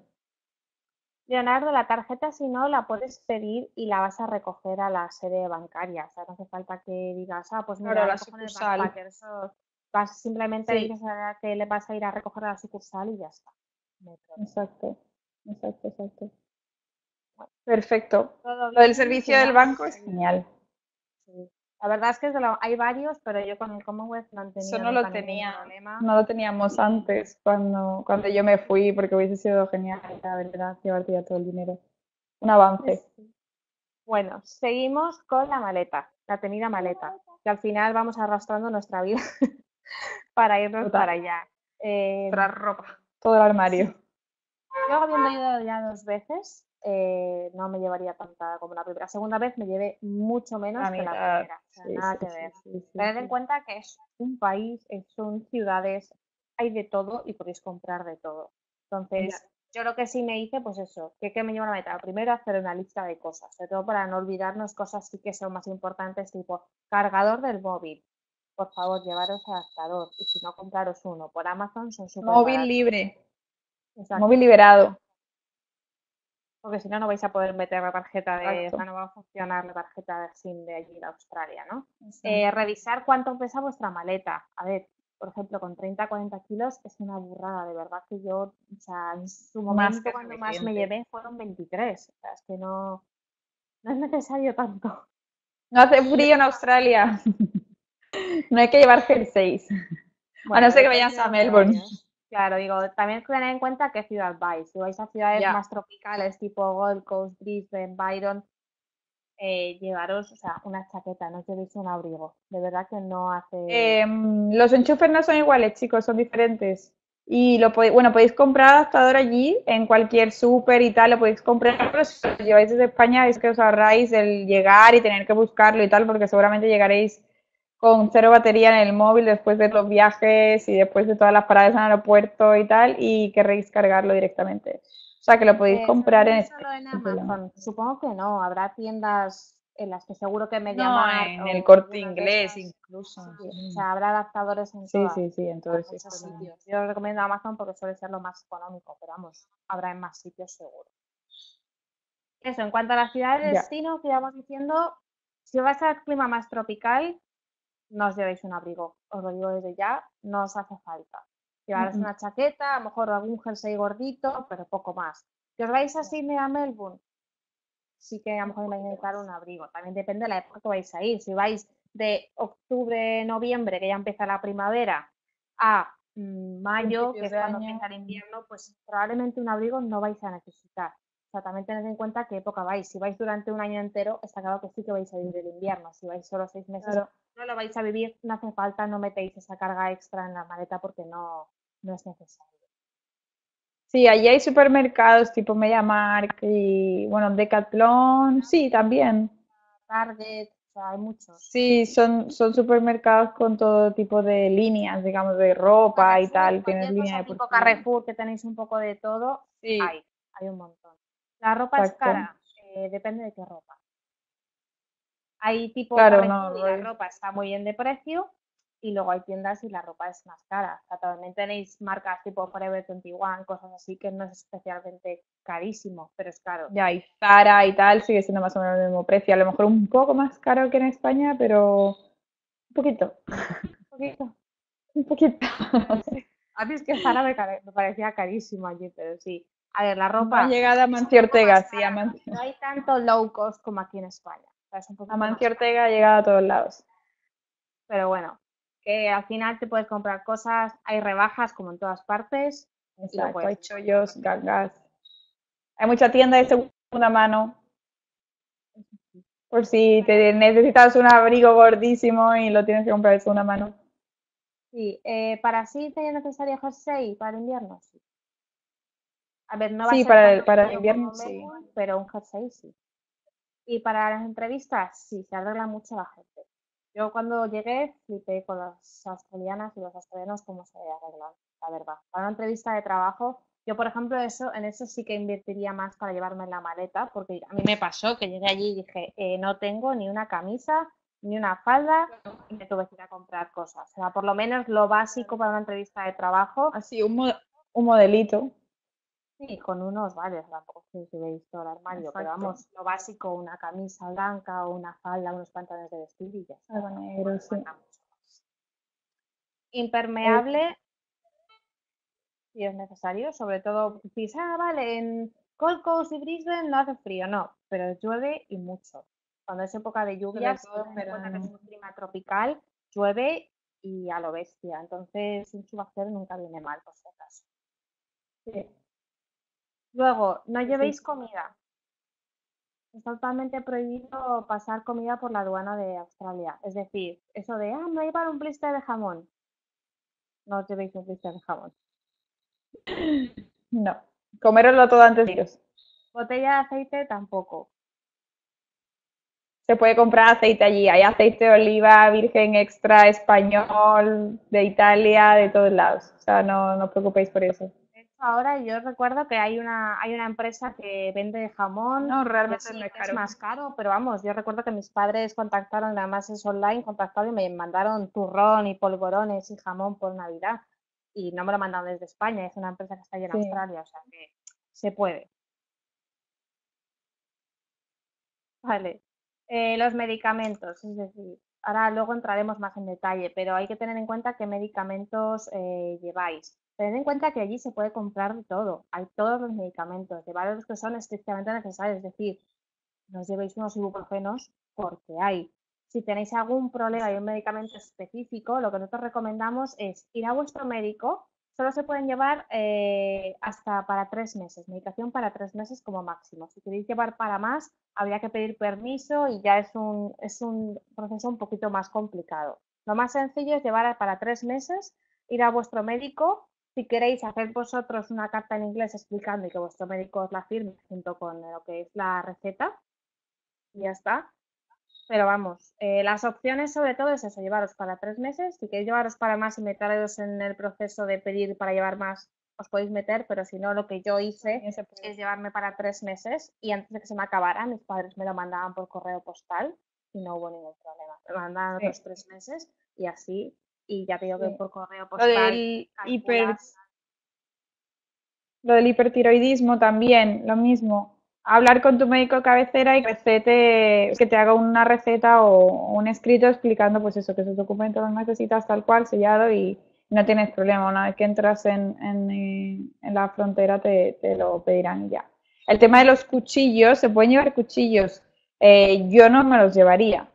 Leonardo, la tarjeta si no la puedes pedir y la vas a recoger a la sede bancaria. O sea, no hace falta que digas, ah, pues mira, Claro, la la recojo en el sucursal. backpacker. Eso vas, simplemente le Sí, dices a la que le vas a ir a recoger a la sucursal y ya está. No hay problema. exacto, exacto, exacto. Bueno, Perfecto. todo Lo del bien, si servicio del no, banco es sí, genial. sí. La verdad es que es de lo- hay varios, pero yo con el Commonwealth no he Eso tenido no lo nunca ningún tenía, problema. no lo teníamos Y, antes cuando, cuando yo me fui, porque hubiese sido genial, la verdad, llevarte ya todo el dinero. Un avance. sí. Bueno, seguimos con la maleta, la tenida maleta, que al final vamos arrastrando nuestra vida para irnos para Total. allá. Eh, Para ropa. Todo el sí, armario. yo habiendo ido ya dos veces, eh, no me llevaría tanta como la primera. La segunda vez me llevé mucho La menos que la mitad. primera, o sea, Sí, nada sí, que sí, ver. sí, sí, Tened en sí. cuenta que es un país, eh, son ciudades, hay de todo y podéis comprar de todo. Ya. Entonces, yo lo que sí me hice, pues eso, que, que me llevo a la meta. Primero, hacer una lista de cosas, sobre todo para no olvidarnos cosas sí que son más importantes, tipo cargador del móvil. Por favor, llevaros adaptador y si no, compraros uno. Por Amazon son súper Móvil baratos. libre. Móvil Exacto. liberado. porque si no, no vais a poder meter la tarjeta de, o Exacto. sea, no va a funcionar la tarjeta de SIM de allí de Australia, ¿no? Exacto. Eh, revisar cuánto pesa vuestra maleta. A ver, por ejemplo, con treinta cuarenta kilos es una burrada, de verdad que yo, o sea, en su Más momento que cuando más me suficiente. llevé fueron veintitrés, o sea, es que no, no es necesario tanto. No hace Y frío en luego, Australia. No hay que llevar jerseys. A no bueno, ser que depende vayas de a dónde Melbourne. vayas. Claro, digo, también tener en cuenta qué ciudad vais. Si vais a ciudades Ya. más tropicales tipo Gold Coast, Brisbane, Byron, eh, llevaros, o sea, una chaqueta, no os llevéis un abrigo. De verdad que no hace. Em, los enchufes no son iguales, chicos, son diferentes. Y lo podéis, bueno, podéis comprar adaptador allí en cualquier súper y tal, lo podéis comprar, pero si lo lleváis desde España es que os ahorráis el llegar y tener que buscarlo y tal, porque seguramente llegaréis con cero batería en el móvil después de los viajes y después de todas las paradas en el aeropuerto y tal, y querréis cargarlo directamente. O sea, que lo podéis Eh, ¿se comprar en vende España solo en sin problema. Amazon? Supongo que no. Habrá tiendas en las que seguro que No, MediaMarkt en el o Corte algunas de Inglés estas. incluso. Sí, o Sí, sea, habrá adaptadores en sí, todas, sí, sí, en entonces sí, muchos problema. sitios. Yo recomiendo Amazon porque suele ser lo más económico, pero vamos, habrá en más sitios seguro. Eso, en cuanto a la ciudad de Ya. destino, que íbamos diciendo, si vais al clima más tropical, no os llevéis un abrigo, os lo digo desde ya, no os hace falta. Mm, Llevaros mm. una chaqueta, a lo mejor algún jersey gordito, pero poco más. ¿Que os vais a Sydney a Melbourne? Sí que a lo mejor vais a necesitar un abrigo. También depende de la época que vais a ir. Si vais de octubre, noviembre, que ya empieza la primavera, a mm, mayo, que Principios es de cuando año. empieza el invierno, pues probablemente un abrigo no vais a necesitar. O sea, también tened en cuenta qué época vais. Si vais durante un año entero, está claro que sí que vais a vivir el invierno. Si vais solo seis meses, Claro. no lo vais a vivir, no hace falta, no metéis esa carga extra en la maleta porque no, no es necesario. Sí, allí hay supermercados tipo MediaMarkt y, bueno, Decathlon, sí, también. Target, o sea, hay muchos. Sí, son, son supermercados con todo tipo de líneas, digamos, de ropa y Carrefour, tal. Tienes cualquier línea cosa tipo deportiva. Carrefour que tenéis un poco de todo, Sí, hay, hay un montón. La ropa es exacto. cara, eh, depende de qué ropa. Hay tipo Claro, no, Carrefour y la rollo. ropa está muy bien de precio y luego hay tiendas y la ropa es más cara. O sea, también tenéis marcas tipo Forever veintiuno, cosas así que no es especialmente carísimo, pero es caro. Ya, y Zara y tal sigue siendo más o menos el mismo precio. A lo mejor un poco más caro que en España, pero un poquito, Un poquito. un poquito. Sí. A mí es que Zara me, care- me parecía carísimo allí, pero sí. A ver, la No ha ropa llegado a es un Mancio poco más Ortega, sí, cara. Amancio, No hay tanto low cost como aquí en España. O sea, es un poquito Amancio más caro. Ortega ha llegado a todos lados. Pero bueno, que al final te puedes comprar cosas, hay rebajas como en todas partes y lo Exacto, hay puedes encontrar chollos, perfectamente. gangas. Hay mucha tienda de segunda mano, por si te necesitas un abrigo gordísimo y lo tienes que comprar de segunda mano. Sí, eh, para sí te es necesario jersey para el invierno, sí. A ver, no va a Sí, ser para el, tanto para el frío invierno como sí. Melbourne, pero un jersey sí. Y para las entrevistas, sí, se arregla mucho la gente. Yo cuando llegué flipé con las australianas y los australianos cómo se arreglan, la verdad. Para una entrevista de trabajo, yo por ejemplo eso, en eso sí que invertiría más para llevarme en la maleta, porque a mí me pasó que llegué allí y dije, eh, no tengo ni una camisa, ni una falda, y me tuve que ir a comprar cosas. O sea, por lo menos lo básico para una entrevista de trabajo. Así, un, mo- un modelito. Sí, con unos vale, tampoco sé si veis todo el armario, pero Exacto. vamos, lo básico, una camisa blanca o una falda, unos pantalones de vestir y ya está, Algo tampoco negro, hace sí. falta mucho más. Eh, Impermeable, si es necesario, sobre todo si dices, ah, vale, en Gold Coast y Brisbane no hace frío, no, pero llueve y mucho. Cuando es época de sobre lluvias, y todo en ten en cuenta que es verano. un clima tropical, llueve y a lo bestia, entonces un chubasquero nunca viene mal, por si acaso. Sí, Luego, no sí, sí, llevéis sí. comida. Está totalmente prohibido pasar comida por la aduana de Australia. Es decir, eso de, ah, me voy a llevar un blister de jamón. No os llevéis un blister de jamón. No. Coméroslo todo antes de iros. Botella de aceite tampoco. Se puede comprar aceite allí. Hay aceite de oliva virgen extra español, de Italia, de todos lados. O sea, no, no os preocupéis por eso. De hecho, ahora yo recuerdo que hay una, hay una empresa que vende jamón, No, que realmente no sí, es que es caro. más caro, pero vamos, yo recuerdo que mis padres contactaron, además es online, contactaron y me mandaron turrón y polvorones y jamón por Navidad. Y no me lo mandaron desde España, es una empresa que está allí en Sí. Australia, o sea que se puede. Vale. Eh, los medicamentos, es decir, ahora luego entraremos más en detalle, pero hay que tener en cuenta qué medicamentos eh, lleváis. Tened en cuenta que allí se puede comprar de todo, hay todos los medicamentos, llevad los que son estrictamente necesarios, es decir, no os llevéis unos ibuprofenos porque hay. Si tenéis algún problema y un medicamento específico, lo que nosotros recomendamos es ir a vuestro médico. Solo se pueden llevar eh, hasta para tres meses, medicación para tres meses como máximo. Si queréis llevar para más, habría que pedir permiso y ya es un, es un proceso un poquito más complicado. Lo más sencillo es llevar para tres meses, ir a vuestro médico. Si queréis hacer vosotros una carta en inglés explicando y que vuestro médico os la firme junto con lo que es la receta, y ya está. Pero vamos, eh, las opciones sobre todo es eso, llevaros para tres meses. Si queréis llevaros para más y meteros en el proceso de pedir para llevar más, os podéis meter, pero si no, lo que yo hice es llevarme para tres meses y antes de que se me acabara, mis padres me lo mandaban por correo postal y no hubo ningún problema. Me mandaban Sí, otros tres meses y así, y ya te digo que sí. por correo Lo postal del hiper, calculas. lo del hipertiroidismo también, lo mismo. Hablar con tu médico de cabecera y que recete, que te haga una receta o un escrito explicando pues eso, que esos documentos los necesitas tal cual, sellado y no tienes problema. Una vez que entras en, en, eh, en la frontera te, te lo pedirán y ya. El tema de los cuchillos, se pueden llevar cuchillos. Eh, yo no me los llevaría.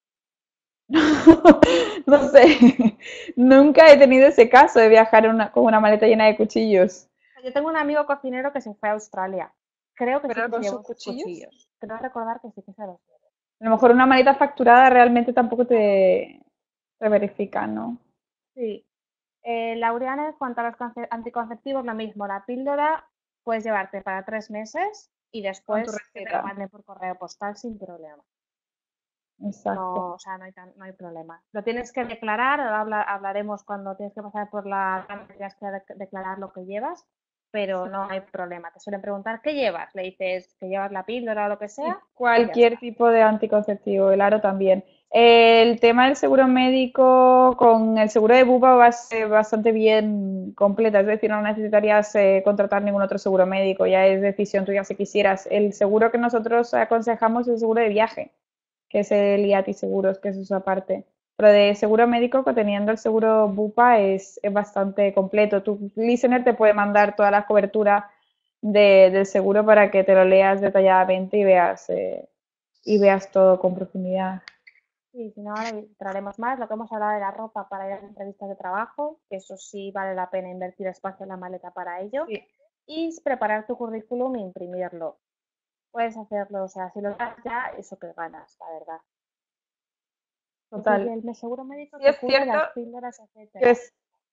No sé, nunca he tenido ese caso de viajar una- con una maleta llena de cuchillos. Yo tengo un amigo cocinero que se fue a Australia. Creo que sí ¿Pero que se con sus llevó sus cuchillos? cuchillos. Creo recordar que sí que se los llevó. A lo mejor una maleta facturada realmente tampoco Claro, te, te verifica, ¿no? sí. Eh, Laureana, en cuanto a los conce- anticonceptivos, lo mismo. La píldora puedes llevarte para tres meses y Con tu después que te lo receta. manden por correo postal sin problema. Exacto. No, o sea, no hay, tan- no hay problema. Lo tienes que declarar, ahora habla- hablaremos cuando tienes que pasar por la tienes que de- declarar lo que llevas, pero no hay problema. Te suelen preguntar qué llevas, le dices que llevas la píldora o lo que Sí, sea y ya cualquier está. tipo de anticonceptivo, el aro también. El tema del seguro médico con el seguro de bupa va a ser bastante bien completa, es decir, no necesitarías eh, contratar ningún otro seguro médico, ya es decisión tuya si quisieras. El seguro que nosotros aconsejamos es el seguro de viaje, que es el I A T I Seguros, que es eso aparte. Pero de seguro médico, que teniendo el seguro bupa, es, es bastante completo. Tu listener te puede mandar toda la cobertura de- del seguro para que te lo leas detalladamente y veas, eh, y veas todo con profundidad. Sí, si no, ahora entraremos más. Lo que hemos hablado de la ropa para ir a las entrevistas de trabajo, que eso sí vale la pena invertir espacio en la maleta para ello. Sí, Y preparar tu currículum e imprimirlo. Puedes hacerlo, o sea, si lo das ya, eso que ganas, la verdad. Es decir, total. el seguro médico Sí, te es cubre cierto las píldoras, que etcétera. es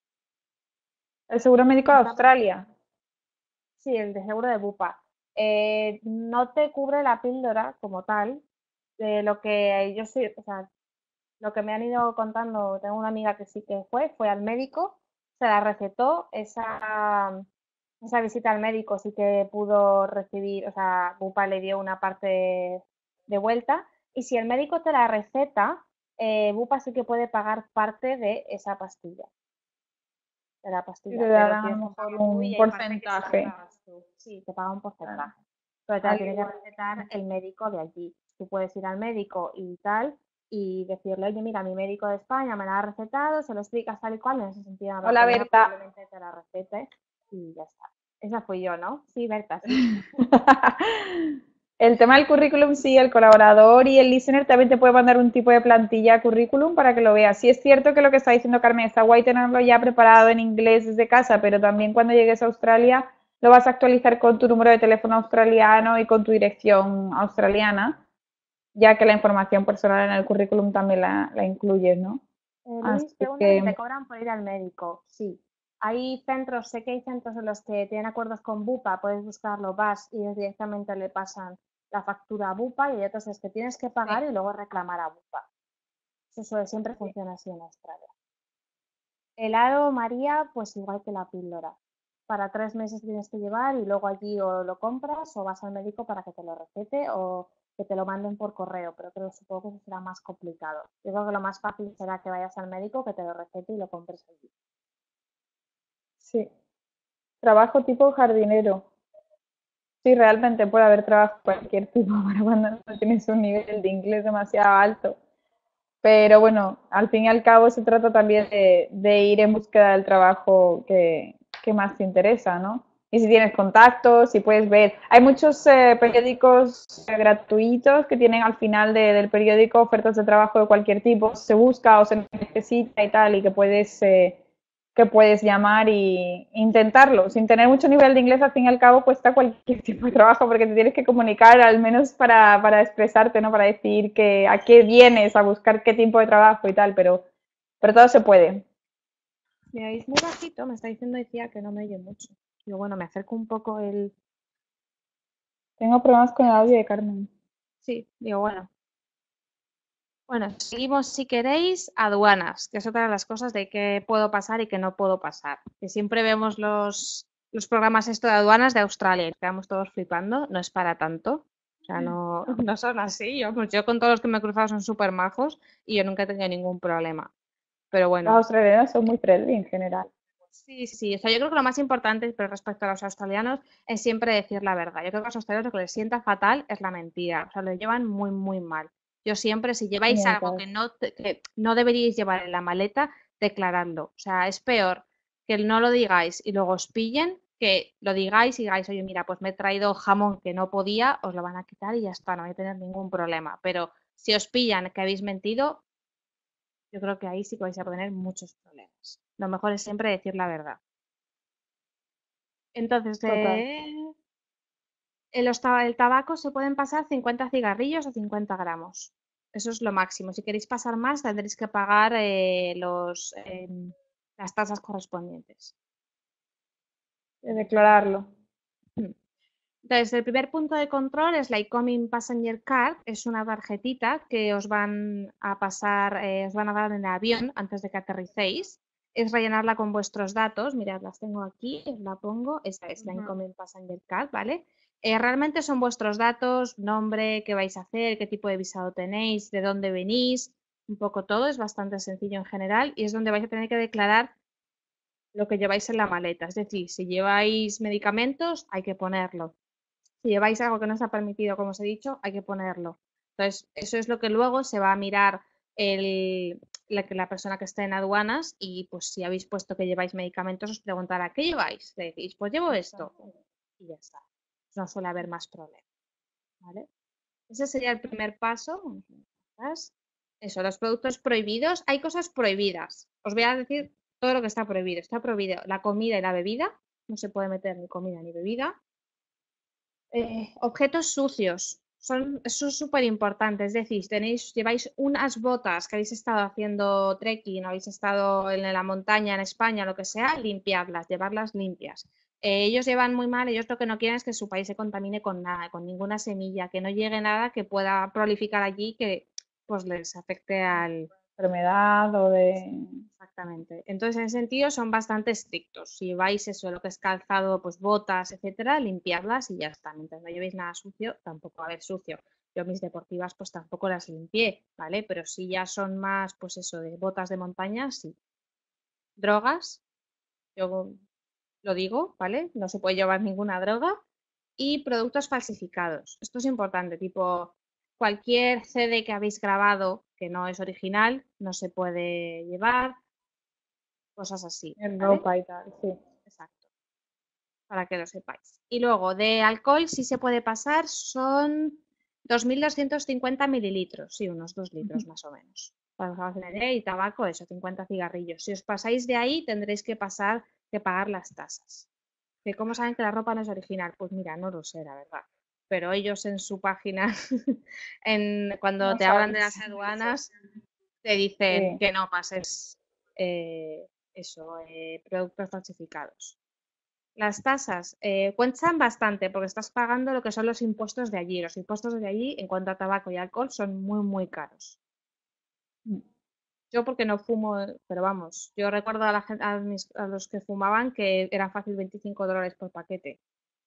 el seguro médico de Está- Australia. Sí, el de seguro de bupa. Eh, no te cubre la píldora como tal. De lo que yo sí, o sea, lo que me han ido contando, tengo una amiga que sí que fue, fue al médico, se la recetó, esa, esa visita al médico sí que pudo recibir, o sea, bupa le dio una parte de vuelta, y si el médico te la receta, eh, bupa sí que puede pagar parte de esa pastilla, de la Y te pastilla, pero darán a lo tienes que mejor pagar tú un y hay parte que sí que porcentaje. pagas tú. Sí, te paga un Ah, porcentaje, pero te la al tiene que igual recetar que- el médico de allí. Tú puedes ir al médico y tal y decirle, oye, mira, mi médico de España me la ha recetado, se lo explicas tal y cual, en ese sentido no habrá Hola, problema, Berta. probablemente te la recete y ya está. Esa fui yo, ¿no? Sí, Berta, sí. El tema del currículum, sí, el colaborador y el listener también te puede mandar un tipo de plantilla currículum para que lo veas. Sí es cierto que lo que está diciendo Carmen, está guay tenerlo ya preparado en inglés desde casa, pero también cuando llegues a Australia lo vas a actualizar con tu número de teléfono australiano y con tu dirección australiana, ya que la información personal en el currículum también la, la incluyes, ¿no? Eh, Luis Así pregunta que si te que cobran por ir al médico. Sí. Hay centros, sé que hay centros en los que tienen acuerdos con bupa, puedes buscarlo, vas y ellos directamente le pasan la factura a bupa y hay otros en los que tienes que sí, pagar y luego reclamar a bupa. Eso suele- siempre funciona así en Australia. El aro María, pues igual que la píldora. Para tres meses tienes que llevar y luego allí o lo compras o vas al médico para que te lo recete o que te lo manden por correo, pero creo supongo que eso será más complicado. Yo creo que lo más fácil será que vayas al médico, que te lo recete y lo compres allí. sí. Trabajo tipo jardinero. Sí, realmente puede haber trabajo de cualquier tipo para cuando no tienes un nivel de inglés demasiado alto. Pero bueno, al fin y al cabo se trata también de, de ir en búsqueda del trabajo que, que más te interesa, ¿no? Y si tienes contactos, si puedes ver. Hay muchos eh, periódicos eh, gratuitos que tienen al final de- del periódico ofertas de trabajo de cualquier tipo. Se busca o se necesita y tal, y que puedes, eh, que puedes llamar y intentarlo. Sin tener mucho nivel de inglés, al fin y al cabo, cuesta cualquier tipo de trabajo porque te tienes que comunicar al menos para, para expresarte, ¿no? Para decir que a qué vienes, a buscar qué tipo de trabajo y tal, pero, pero todo se puede. Me oís muy bajito, me está diciendo decía que no me oye mucho. Digo, bueno, me acerco un poco el... Tengo problemas con el audio de Carmen. Sí, digo, bueno. Bueno, seguimos si queréis aduanas, que es otra de las cosas de qué puedo pasar y qué no puedo pasar. Que siempre vemos los, los programas esto de aduanas de Australia y nos quedamos todos flipando, no es para tanto. O sea, no, no son así. Yo, pues yo con todos los que me he cruzado son súper majos y yo nunca he tenido ningún problema. Pero Los bueno, australianos son muy friendly en general. sí, sí. O sea, yo creo que lo más importante, pero respecto a los australianos, es siempre decir la verdad. Yo creo que a los australianos lo que les sienta fatal es la mentira. O sea, lo llevan muy, muy mal. Yo siempre, si Y lleváis algo que mientras, no, te- que no deberíais llevar en la maleta, declaradlo. O sea, es peor que no lo digáis y luego os pillen, que lo digáis y digáis, oye, mira, pues me he traído jamón que no podía, os lo van a quitar y ya está, no vais a tener ningún problema. Pero si os pillan que habéis mentido, yo creo que ahí sí que vais a tener muchos problemas. Lo mejor es siempre decir la verdad. Entonces, total. de el, los taba- el tabaco se pueden pasar cincuenta cigarrillos o cincuenta gramos. Eso es lo máximo. Si queréis pasar más, tendréis que pagar eh, los, em, las tasas correspondientes. De declararlo. Entonces, el primer punto de control es la Incoming Passenger Card. Es una tarjetita que os van a pasar, eh, os van a dar en el avión antes de que aterricéis. Es rellenarla con vuestros datos. Mirad, las tengo aquí, os la pongo. Esta es la Ujú. Incoming Passenger Card, ¿vale? Eh, realmente son vuestros datos, nombre, qué vais a hacer, qué tipo de visado tenéis, de dónde venís, un poco todo. Es bastante sencillo en general y es donde vais a tener que declarar lo que lleváis en la maleta. Es decir, si lleváis medicamentos, hay que ponerlo. Si lleváis algo que no está permitido, como os he dicho, hay que ponerlo. Entonces, eso es lo que luego se va a mirar el, la, la persona que está en aduanas y pues si habéis puesto que lleváis medicamentos, os preguntará, ¿qué lleváis? Le decís, pues llevo esto Exacto. y ya está. No suele haber más problemas, ¿vale? Ese sería el primer paso. Eso, los productos prohibidos. Hay cosas prohibidas. Os voy a decir todo lo que está prohibido. Está prohibido la comida y la bebida. No se puede meter ni comida ni bebida. Eh, objetos sucios. Son, eso es súper importante. Es decir, tenéis, lleváis unas botas que habéis estado haciendo trekking, o habéis estado en la montaña en España, lo que sea, limpiarlas, llevarlas limpias. Eh, ellos llevan muy mal, ellos lo que no quieren es que su país se contamine con nada, con ninguna semilla, que no llegue nada que pueda prolificar allí que pues les afecte al, Enfermedad o de... exactamente. Entonces, en ese sentido, son bastante estrictos. Si vais eso, lo que es calzado, pues botas, etcétera, limpiarlas y ya está. Mientras no llevéis nada sucio, tampoco va a haber sucio. Yo mis deportivas, pues tampoco las limpié, ¿vale? Pero si ya son más, pues eso, de botas de montaña, sí. Drogas, yo lo digo, ¿vale? No se puede llevar ninguna droga. Y productos falsificados. Esto es importante, tipo cualquier C D que habéis grabado que no es original, no se puede llevar, cosas así, En ¿vale? ropa y tal, sí. Exacto, para que lo sepáis. Y luego, de alcohol sí se puede pasar, son dos mil doscientos cincuenta mililitros, sí, unos dos litros más o menos. Para que os hagáis una idea, y tabaco, eso, cincuenta cigarrillos. Si os pasáis de ahí, tendréis que pasar, que pagar las tasas. ¿Que cómo saben que la ropa no es original? Pues mira, no lo sé, la verdad. Pero ellos en su página, en, cuando No te hablan de sabes. las aduanas, te dicen Sí. que no pases eh, eso, eh, productos falsificados. Las tasas eh, cuentan bastante porque estás pagando lo que son los impuestos de allí. Los impuestos de allí, en cuanto a tabaco y alcohol, son muy, muy caros. Yo porque no fumo, pero vamos, yo recuerdo a, la gente, a, mis- a los que fumaban que era fácil veinticinco dólares por paquete.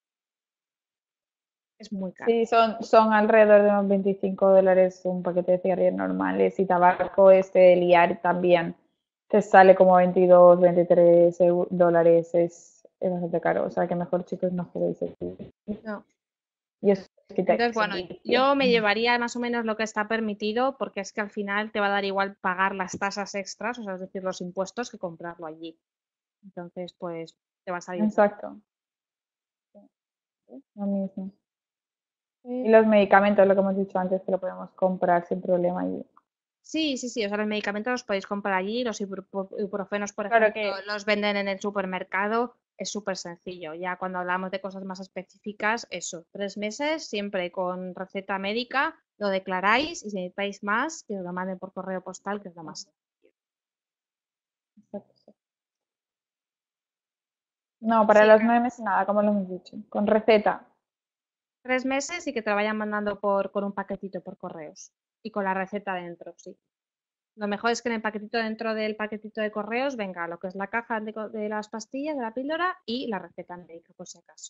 Es muy caro. Sí, son, son alrededor de unos veinticinco dólares un paquete de cigarrillos normales y tabaco este liar también te sale como veintidós, veintitrés eu- dólares, es, es bastante caro. O sea que mejor chicos no juguéis aquí. No. y os quitáis Entonces, el bueno, vicio. yo me llevaría más o menos lo que está permitido porque es que al final te va a dar igual pagar las tasas extras, o sea, es decir, los impuestos, que comprarlo allí. Entonces, pues te va a salir mejor. Exacto, lo mismo. Y Eh, los medicamentos, lo que hemos dicho antes, que lo podemos comprar sin problema allí. Sí, sí, sí, o sea, los medicamentos los podéis comprar allí, los ibupro- ibuprofenos, por Claro ejemplo, que los venden en el supermercado, es súper sencillo. Ya cuando hablamos de cosas más específicas, eso, tres meses, siempre con receta médica, lo declaráis y si necesitáis más, que os lo manden por correo postal, que es lo más sencillo. no, para Sí, los nueve meses nada, como lo hemos dicho. Con receta. tres meses y que te lo vayan mandando por, con un paquetito por correos y con la receta dentro, sí. Lo mejor es que en el paquetito, dentro del paquetito de correos, venga lo que es la caja de, co- de las pastillas, de la píldora y la receta médica, por si acaso.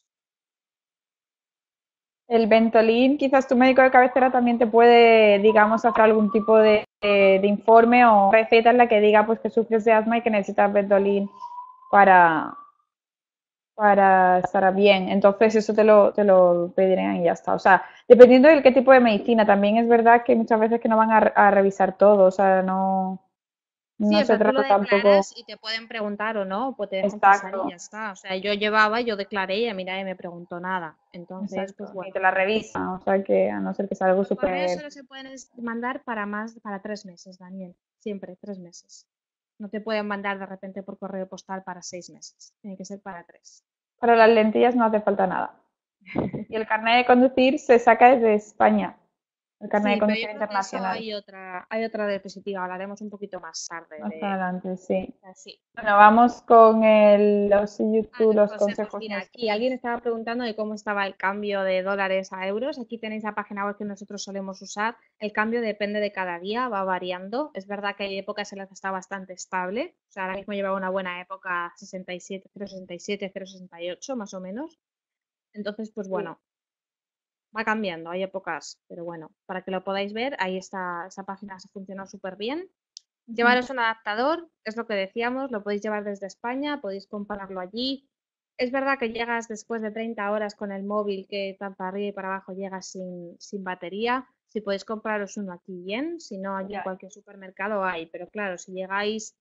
El Ventolin, quizás tu médico de cabecera también te puede, digamos, hacer algún tipo de, de- de informe o receta en la que diga pues que sufres de asma y que necesitas Ventolin para, para estar bien. Entonces eso te lo, te lo pedirían y ya está. O sea, dependiendo del qué tipo de medicina, también es verdad que muchas veces que no van a, a revisar todo, o sea, no, Sí, no o se sea, tú lo trata tampoco. declaras y te pueden preguntar o no, pues te dejan pasar y Exacto, ya está. O sea, yo llevaba, yo declaré y a mí nadie me preguntó nada. Entonces, pues exacto, ni bueno. te la revisan, o sea que a no ser que sea algo Por correo súper. solo se pueden es- mandar para más, para tres meses, Daniel. Siempre, tres meses. No te pueden mandar de repente por correo postal para seis meses. Tiene que ser para tres. Para las lentillas no hace falta nada. Y el carnet de conducir se saca desde España, el carnet de Sí, pero yo conducir creo que eso internacional. hay otra, hay otra diapositiva. Hablaremos un poquito más tarde Más de adelante, sí. así. Bueno, vamos con el, los Ah, YouTube, los los consejos. consejos Mira, aquí alguien nuestros. estaba preguntando de cómo estaba el cambio de dólares a euros. Aquí tenéis la página web que nosotros solemos usar. El cambio depende de cada día, va variando. Es verdad que hay épocas en las que está bastante estable. O sea, ahora mismo lleva una buena época sesenta y siete, cero sesenta y siete, cero sesenta y ocho más o menos. Entonces, pues Sí. bueno, va cambiando. Hay épocas, pero bueno, para que lo podáis ver, ahí está, esa página se funciona súper bien. Ujú. Llevaros un adaptador, es lo que decíamos, lo podéis llevar desde España, podéis compararlo allí. Es verdad que llegas después de treinta horas con el móvil, que tan para arriba y para abajo llegas sin, sin batería. Si podéis compraros uno aquí bien, si no, allí en Ya, cualquier supermercado hay. Pero claro, si llegáis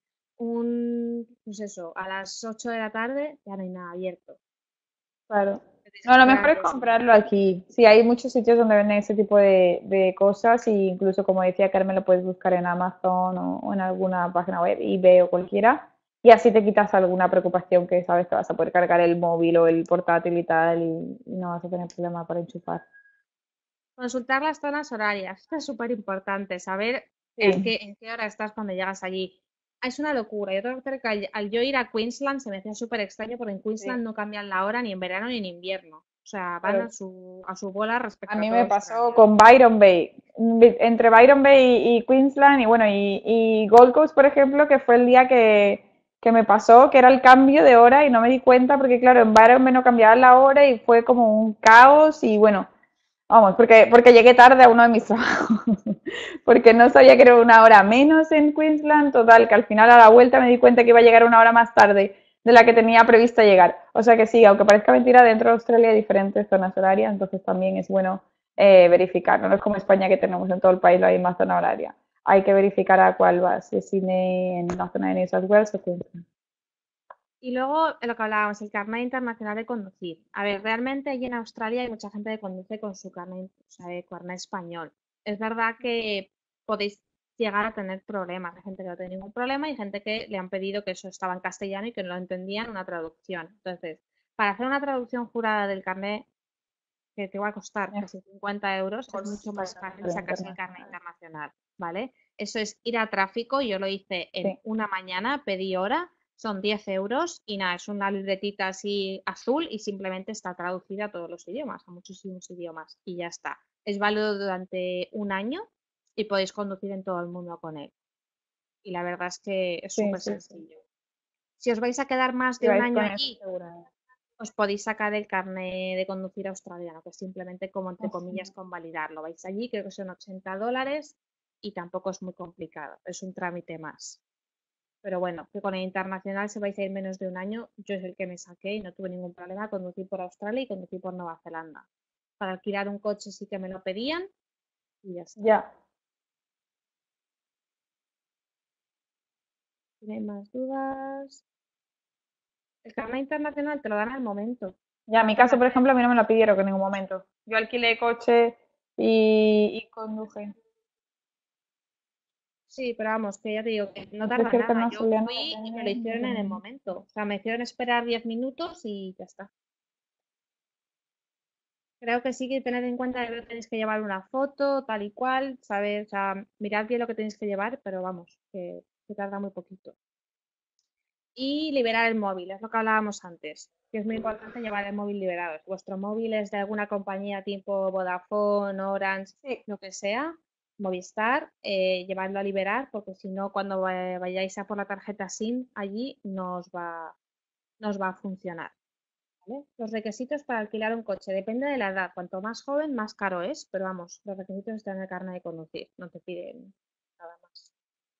un, pues eso, a las ocho de la tarde, ya no hay nada abierto. claro. Tenéis que No, lo esperar mejor al es día siguiente. comprarlo aquí. Sí, hay muchos sitios donde venden ese tipo de, de cosas, e incluso como decía Carmen, lo puedes buscar en Amazon o, o en alguna página web, eBay o cualquiera, y así te quitas alguna preocupación que sabes que vas a poder cargar el móvil o el portátil y tal, y, y no vas a tener problema para enchufar. Consultar las zonas horarias. Esto es súper importante, saber a Sí, qué, en qué hora estás cuando llegas allí. Es una locura. Yo tengo que decir que al, al yo ir a Queensland se me hacía súper extraño porque en sí, Queensland no cambian la hora ni en verano ni en invierno. O sea, van a claro. su, a su bola A respecto a mí toda me pasó Australia. con Byron Bay, Vi- entre Byron Bay y, y Queensland y bueno, y, y Gold Coast, por ejemplo, que fue el día que, que me pasó, que era el cambio de hora y no me di cuenta porque claro, en Byron Bay no cambiaban la hora y fue como un caos y bueno, vamos, porque, porque llegué tarde a uno de mis trabajos, porque no sabía que era una hora menos en Queensland, total, que al final a la vuelta me di cuenta que iba a llegar una hora más tarde de la que tenía prevista llegar. O sea que sí, aunque parezca mentira, dentro de Australia hay diferentes zonas horarias, entonces también es bueno eh, verificar, no es como España que tenemos en todo el país la misma zona horaria. Hay que verificar a cuál vas, si es Sydney en la zona de New South Wales o Queensland. Y luego eh, lo que hablábamos, el carnet internacional de conducir. A ver, realmente allí en Australia hay mucha gente que conduce con su carnet, o sea, de carnet español. Es verdad que podéis llegar a tener problemas. Hay gente que no tiene ningún problema y gente que le han pedido que eso estaba en castellano y que no lo entendían una traducción. Entonces, para hacer una traducción jurada del carnet, que te va a costar casi cincuenta euros, es Mejor mucho más fácil sacarlo sacarse el carnet internacional. internacional, ¿vale? Eso es ir a tráfico, yo lo hice en Sí, una mañana, pedí hora, son diez euros y nada, es una libretita así azul y simplemente está traducida a todos los idiomas, a muchísimos idiomas y ya está. Es válido durante un año y podéis conducir en todo el mundo con él. Y la verdad es que es sí, súper sí, sí. sencillo. Si os vais a quedar más Si de un vais año con eso allí, asegurado. os podéis sacar el carnet de conducir australiano, que es simplemente como entre Así. comillas convalidarlo. Vais allí, creo que son ochenta dólares y tampoco es muy complicado, es un trámite más. Pero bueno, que con el internacional se vais a ir menos de un año, yo es el que me saqué y no tuve ningún problema, conducir por Australia y conducir por Nueva Zelanda. para alquilar un coche sí que me lo pedían y ya está. Ya. ¿Tienes más dudas? El carnet internacional te lo dan al momento. Ya, en mi caso, por ejemplo, a mí no me lo pidieron en ningún momento. Yo alquilé coche y, y conduje. Sí, pero vamos, que ya te digo que no Me tarda ofreció el nada. carnet Yo australiano fui de y me lo hicieron en el tener- momento. O sea, me hicieron esperar diez minutos y ya está. Creo que sí que tener en cuenta que tenéis que llevar una foto, tal y cual, ¿sabes? O sea, mirad bien lo que tenéis que llevar, pero vamos, que, que tarda muy poquito. Y liberar el móvil, es lo que hablábamos antes, que es muy importante llevar el móvil liberado. Si vuestro móvil es de alguna compañía tipo Vodafone, Orange, Sí. lo que sea, Movistar, eh, llevadlo a liberar, porque si no, cuando va- vayáis a por la tarjeta SIM, allí no os va, no os va a funcionar. ¿Vale? Los requisitos para alquilar un coche depende de la edad. Cuanto más joven, más caro es, pero vamos, los requisitos están en el carnet de conducir, no te piden nada más,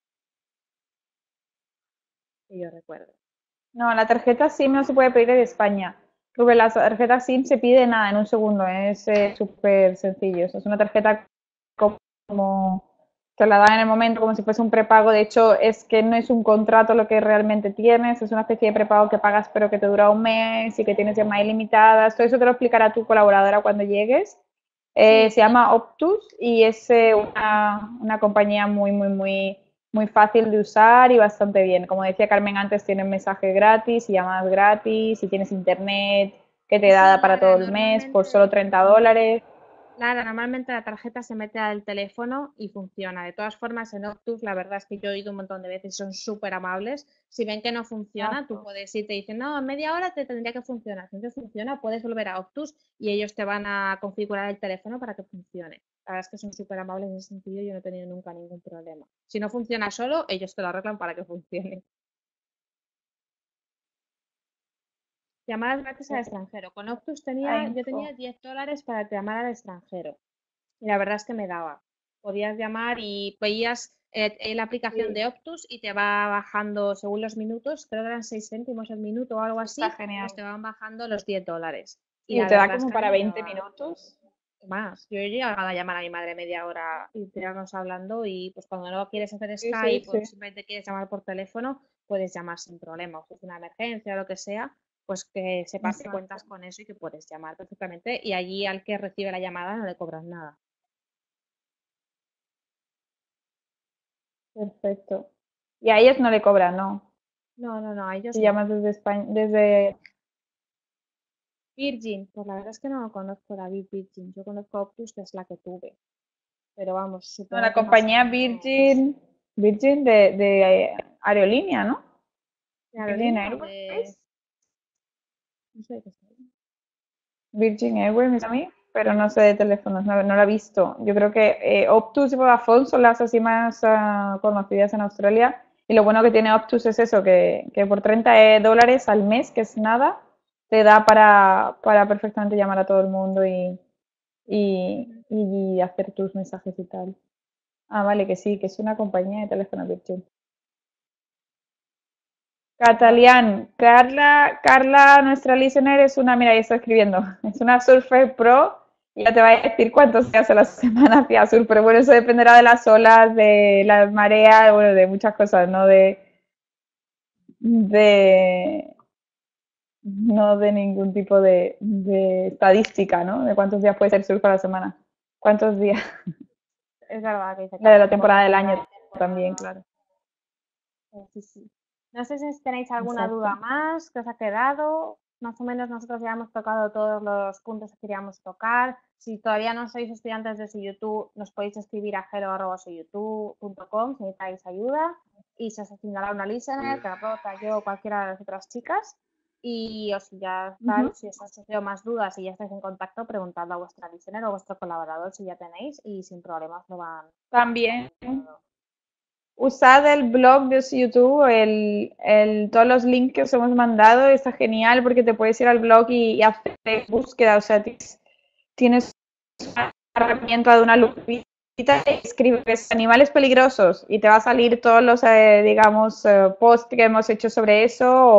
que yo recuerdo. No, la tarjeta SIM no se puede pedir en España. Porque la tarjeta SIM se pide nada en un segundo, es eh, súper sencillo. O sea, es una tarjeta como te la dan en el momento como si fuese un prepago. De hecho, es que no es un contrato lo que realmente tienes, es una especie de prepago que pagas pero que te dura un mes y que tienes llamadas ilimitadas. Todo eso te lo explicará tu colaboradora cuando llegues. Eh, Sí, se llama Optus y es eh, una, una compañía muy, muy, muy, muy fácil de usar y bastante bien. Como decía Carmen antes, tiene mensajes gratis y llamadas gratis y tienes internet que te sí, da para todo Lara, el mes por solo normalmente treinta dólares. Claro, normalmente la tarjeta se mete al teléfono y funciona. De todas formas, en Optus, la verdad es que yo he ido un montón de veces y son súper amables. Si ven que no funciona, tú Exacto. puedes ir y te dicen, no, en media hora te tendría que funcionar. Si no te funciona, puedes volver a Optus y ellos te van a configurar el teléfono para que funcione. La verdad es que son súper amables en ese sentido y yo no he tenido nunca ningún problema. Si no funciona solo, ellos te lo arreglan para que funcione. Llamadas gratis al extranjero. Con Optus La tenía, yo tenía info. diez dólares para llamar al extranjero. Y la verdad es que me daba. Podías llamar y veías eh, eh, la aplicación Sí, de Optus y te va bajando según los minutos, creo que eran seis céntimos el minuto o algo está así, genial. pues te van bajando los diez dólares. Y Sí, la te da verdad es como que a mí para me veinte daba minutos. más. Yo he llegado a llamar a mi madre media hora y tirarnos hablando y pues cuando no quieres hacer Sí, sí, Skype sí. o simplemente quieres llamar por teléfono, puedes llamar sin problema. O si es una emergencia o lo que sea, pues que sepas que Exacto. cuentas con eso y que puedes llamar perfectamente y allí al que recibe la llamada no le cobras nada. Perfecto. Y a ellos no le cobran, ¿no? No, no, no, a ellos Si no. llamas desde España, desde Virgin, pues la verdad es que no conozco David Virgin. Yo conozco Optus, que es la que tuve. Pero vamos, no, supongo la que más o compañía menos Virgin, Virgin de, de eh, aerolínea, ¿no? de Virgin aerolínea o de. Airways. No sé de qué está. Virgin Airways a mí, pero no sé de teléfonos, no, no la he visto. Yo creo que eh, Optus y Vodafone son las así más ah, conocidas en Australia. Y lo bueno que tiene Optus es eso, que, que por treinta eh, dólares al mes, que es nada, te da para, para perfectamente llamar a todo el mundo y, y, Ujú. y hacer tus mensajes y tal. Ah, vale, que sí, que es una compañía de teléfono Virgin. Vale. Catalian, Carla, Carla, nuestra listener es una, mira, ahí está escribiendo, es una surfer pro y ya te va a decir cuántos días a la semana hacía surf, pero bueno, eso dependerá de las olas, de las mareas, bueno, de muchas cosas, no de, de, no de ningún tipo de, de estadística, ¿no? De cuántos días puede ser surf a la semana. ¿Cuántos días? Es verdad que dice La de cada la temporada del temporada año hay también, temporadas. claro. Eh, Sí, sí. No sé si tenéis alguna duda Exacto. más que os ha quedado. Más o menos nosotros ya hemos tocado todos los puntos que queríamos tocar. Si todavía no sois estudiantes de YouTube, nos podéis escribir a hello arroba soyoutu punto com si necesitáis ayuda y se os asignará una listener, Carlota, yo o cualquiera de las otras chicas. Y o si ya Ujú. estáis, si os han surgido más dudas y ya estáis en contacto, preguntadlo a vuestra listener o a vuestro colaborador si ya tenéis y sin problemas lo van También todo. usad el blog de YouTube, el, el- todos los links que os hemos mandado, está genial porque te puedes ir al blog y, y hacer búsqueda, o sea, tienes, tienes una herramienta de una lupita y escribes animales peligrosos y te va a salir todos los, eh, digamos, eh, posts que hemos hecho sobre eso o,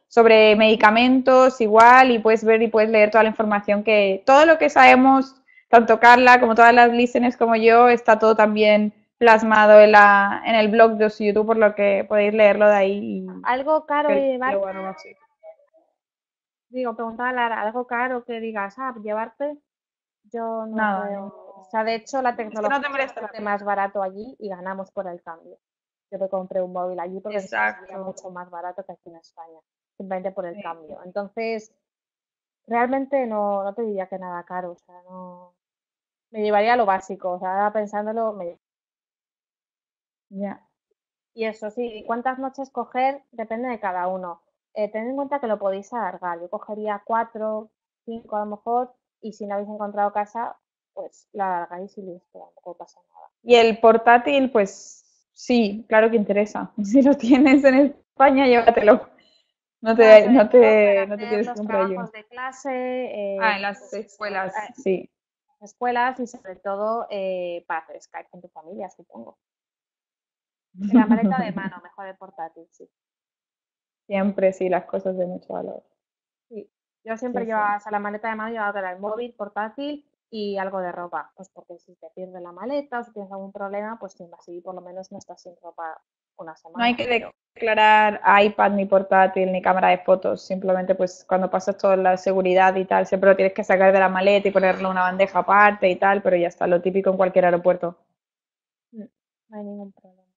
sobre medicamentos igual y puedes ver y puedes leer toda la información que, todo lo que sabemos, tanto Carla como todas las listeners como yo, está todo también plasmado en la, en el blog de su YouTube, por lo que podéis leerlo de ahí y Algo caro de ver llevar, lo bueno, no sé. digo, preguntaba a Lara, algo caro que digas, ah, llevarte, yo no Nada, creo. no. O sea, de hecho, la Es que no tecnología te es merece la bastante pena. más barato allí y ganamos por el cambio. Yo me compré un móvil allí porque me salía Exacto. mucho más barato que aquí en España, simplemente por el Sí. cambio. Entonces, realmente no, no te diría que nada caro, o sea, no. Me llevaría lo básico, o sea, ahora pensándolo, me. Ya. Y eso sí, cuántas noches coger depende de cada uno. Eh, tened en cuenta que lo podéis alargar. Yo cogería cuatro, cinco a lo mejor, y si no habéis encontrado casa, pues la alargáis y listo, tampoco pasa nada. Y el portátil, pues sí, claro que interesa. Si lo tienes en España, llévatelo. No No, te, sobre no todo para te, no te hacer tienes que los comprar ahí uno. trabajos de clase, eh, Ah, en las pues eso, escuelas, eh, sí. escuelas y sobre todo eh, para hacer Skype con tu familia, supongo. En la maleta de mano, mejor el portátil, sí. Siempre sí, las cosas de mucho valor. Sí, yo siempre Sí, sí. llevaba, o sea, la maleta de mano llevaba que era el móvil, portátil y algo de ropa, pues porque si te pierdes la maleta o si tienes algún problema, pues así por lo menos no estás sin ropa una No hay semana, que pero declarar iPad, ni portátil, ni cámara de fotos. Simplemente, pues, cuando pasas toda la seguridad y tal, siempre lo tienes que sacar de la maleta y ponerlo en una bandeja aparte y tal, pero ya está, lo típico en cualquier aeropuerto. mm, no hay ningún problema.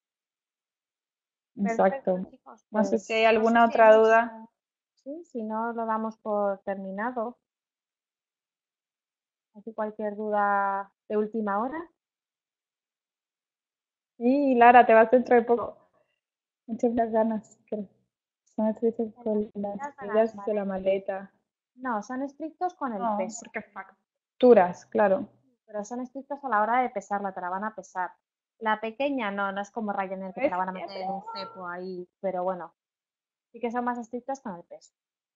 Perfecto, Exacto. chicos, No sé si hay pues no sé alguna si otra hemos, duda. sí, si no lo damos por terminado, así cualquier duda de última hora. Y Lara, te vas dentro de poco. Muchas ganas. Que son estrictos En las con las medidas de las medidas de la maletas. maleta. No, son estrictos con el No, peso, porque facturas, claro. pero son estrictos a la hora de pesarla, te la van a pesar. La pequeña no, no es como Ryanair que te ¿Ves? la van a meter en un cepo ahí, pero bueno, sí que son más estrictos con el peso.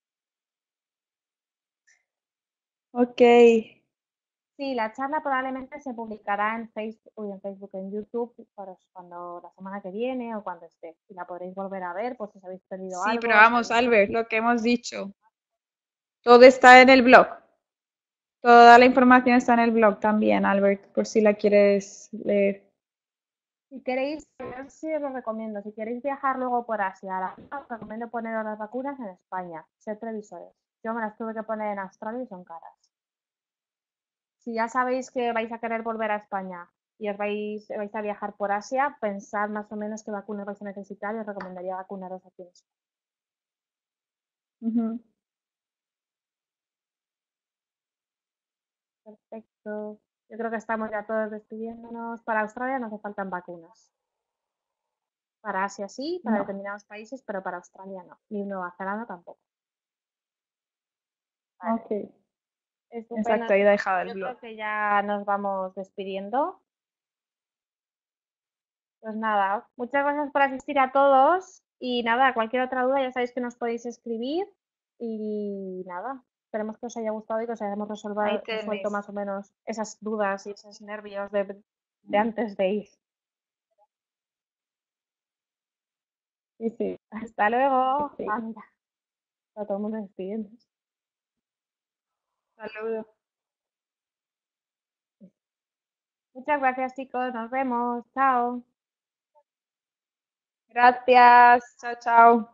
Ok. Sí, la charla probablemente se publicará en Facebook, uy, en Facebook, en YouTube, pues, cuando la semana que viene o cuando esté. Y la podréis volver a ver, pues si os habéis perdido Sí, pero algo, si vamos, habéis visto. Albert, lo que hemos dicho. Todo está en el blog. Toda la información está en el blog también, Albert, por si la quieres leer. Si queréis, yo sí os lo recomiendo, si queréis viajar luego por Asia, la- os recomiendo poneros las vacunas en España, ser previsores. Yo me las tuve que poner en Australia y son caras. Si ya sabéis que vais a querer volver a España y os vais, vais a viajar por Asia, pensad más o menos qué vacunas vais a necesitar y os recomendaría vacunaros aquí en España. Ujú. Perfecto. Yo creo que estamos ya todos despidiéndonos. Para Australia no hace faltan vacunas. Para Asia sí, para No. determinados países, pero para Australia no. Ni Nueva Zelanda tampoco. Vale. Ok. Estupendo, Exacto, ahí chicos. dejado Pues el yo blog. creo que ya nos vamos despidiendo. Pues nada, muchas gracias por asistir a todos y nada, cualquier otra duda ya sabéis que nos podéis escribir y nada, esperemos que os haya gustado y que os hayamos Ahí resolva- resuelto tenéis. más o menos esas dudas y esos nervios de, de antes de ir. Sí, sí, Hasta luego. sí. Anda, está todo el mundo despidiendo. Saludos. Muchas gracias, chicos, nos vemos. Chao. Gracias. Chao, chao.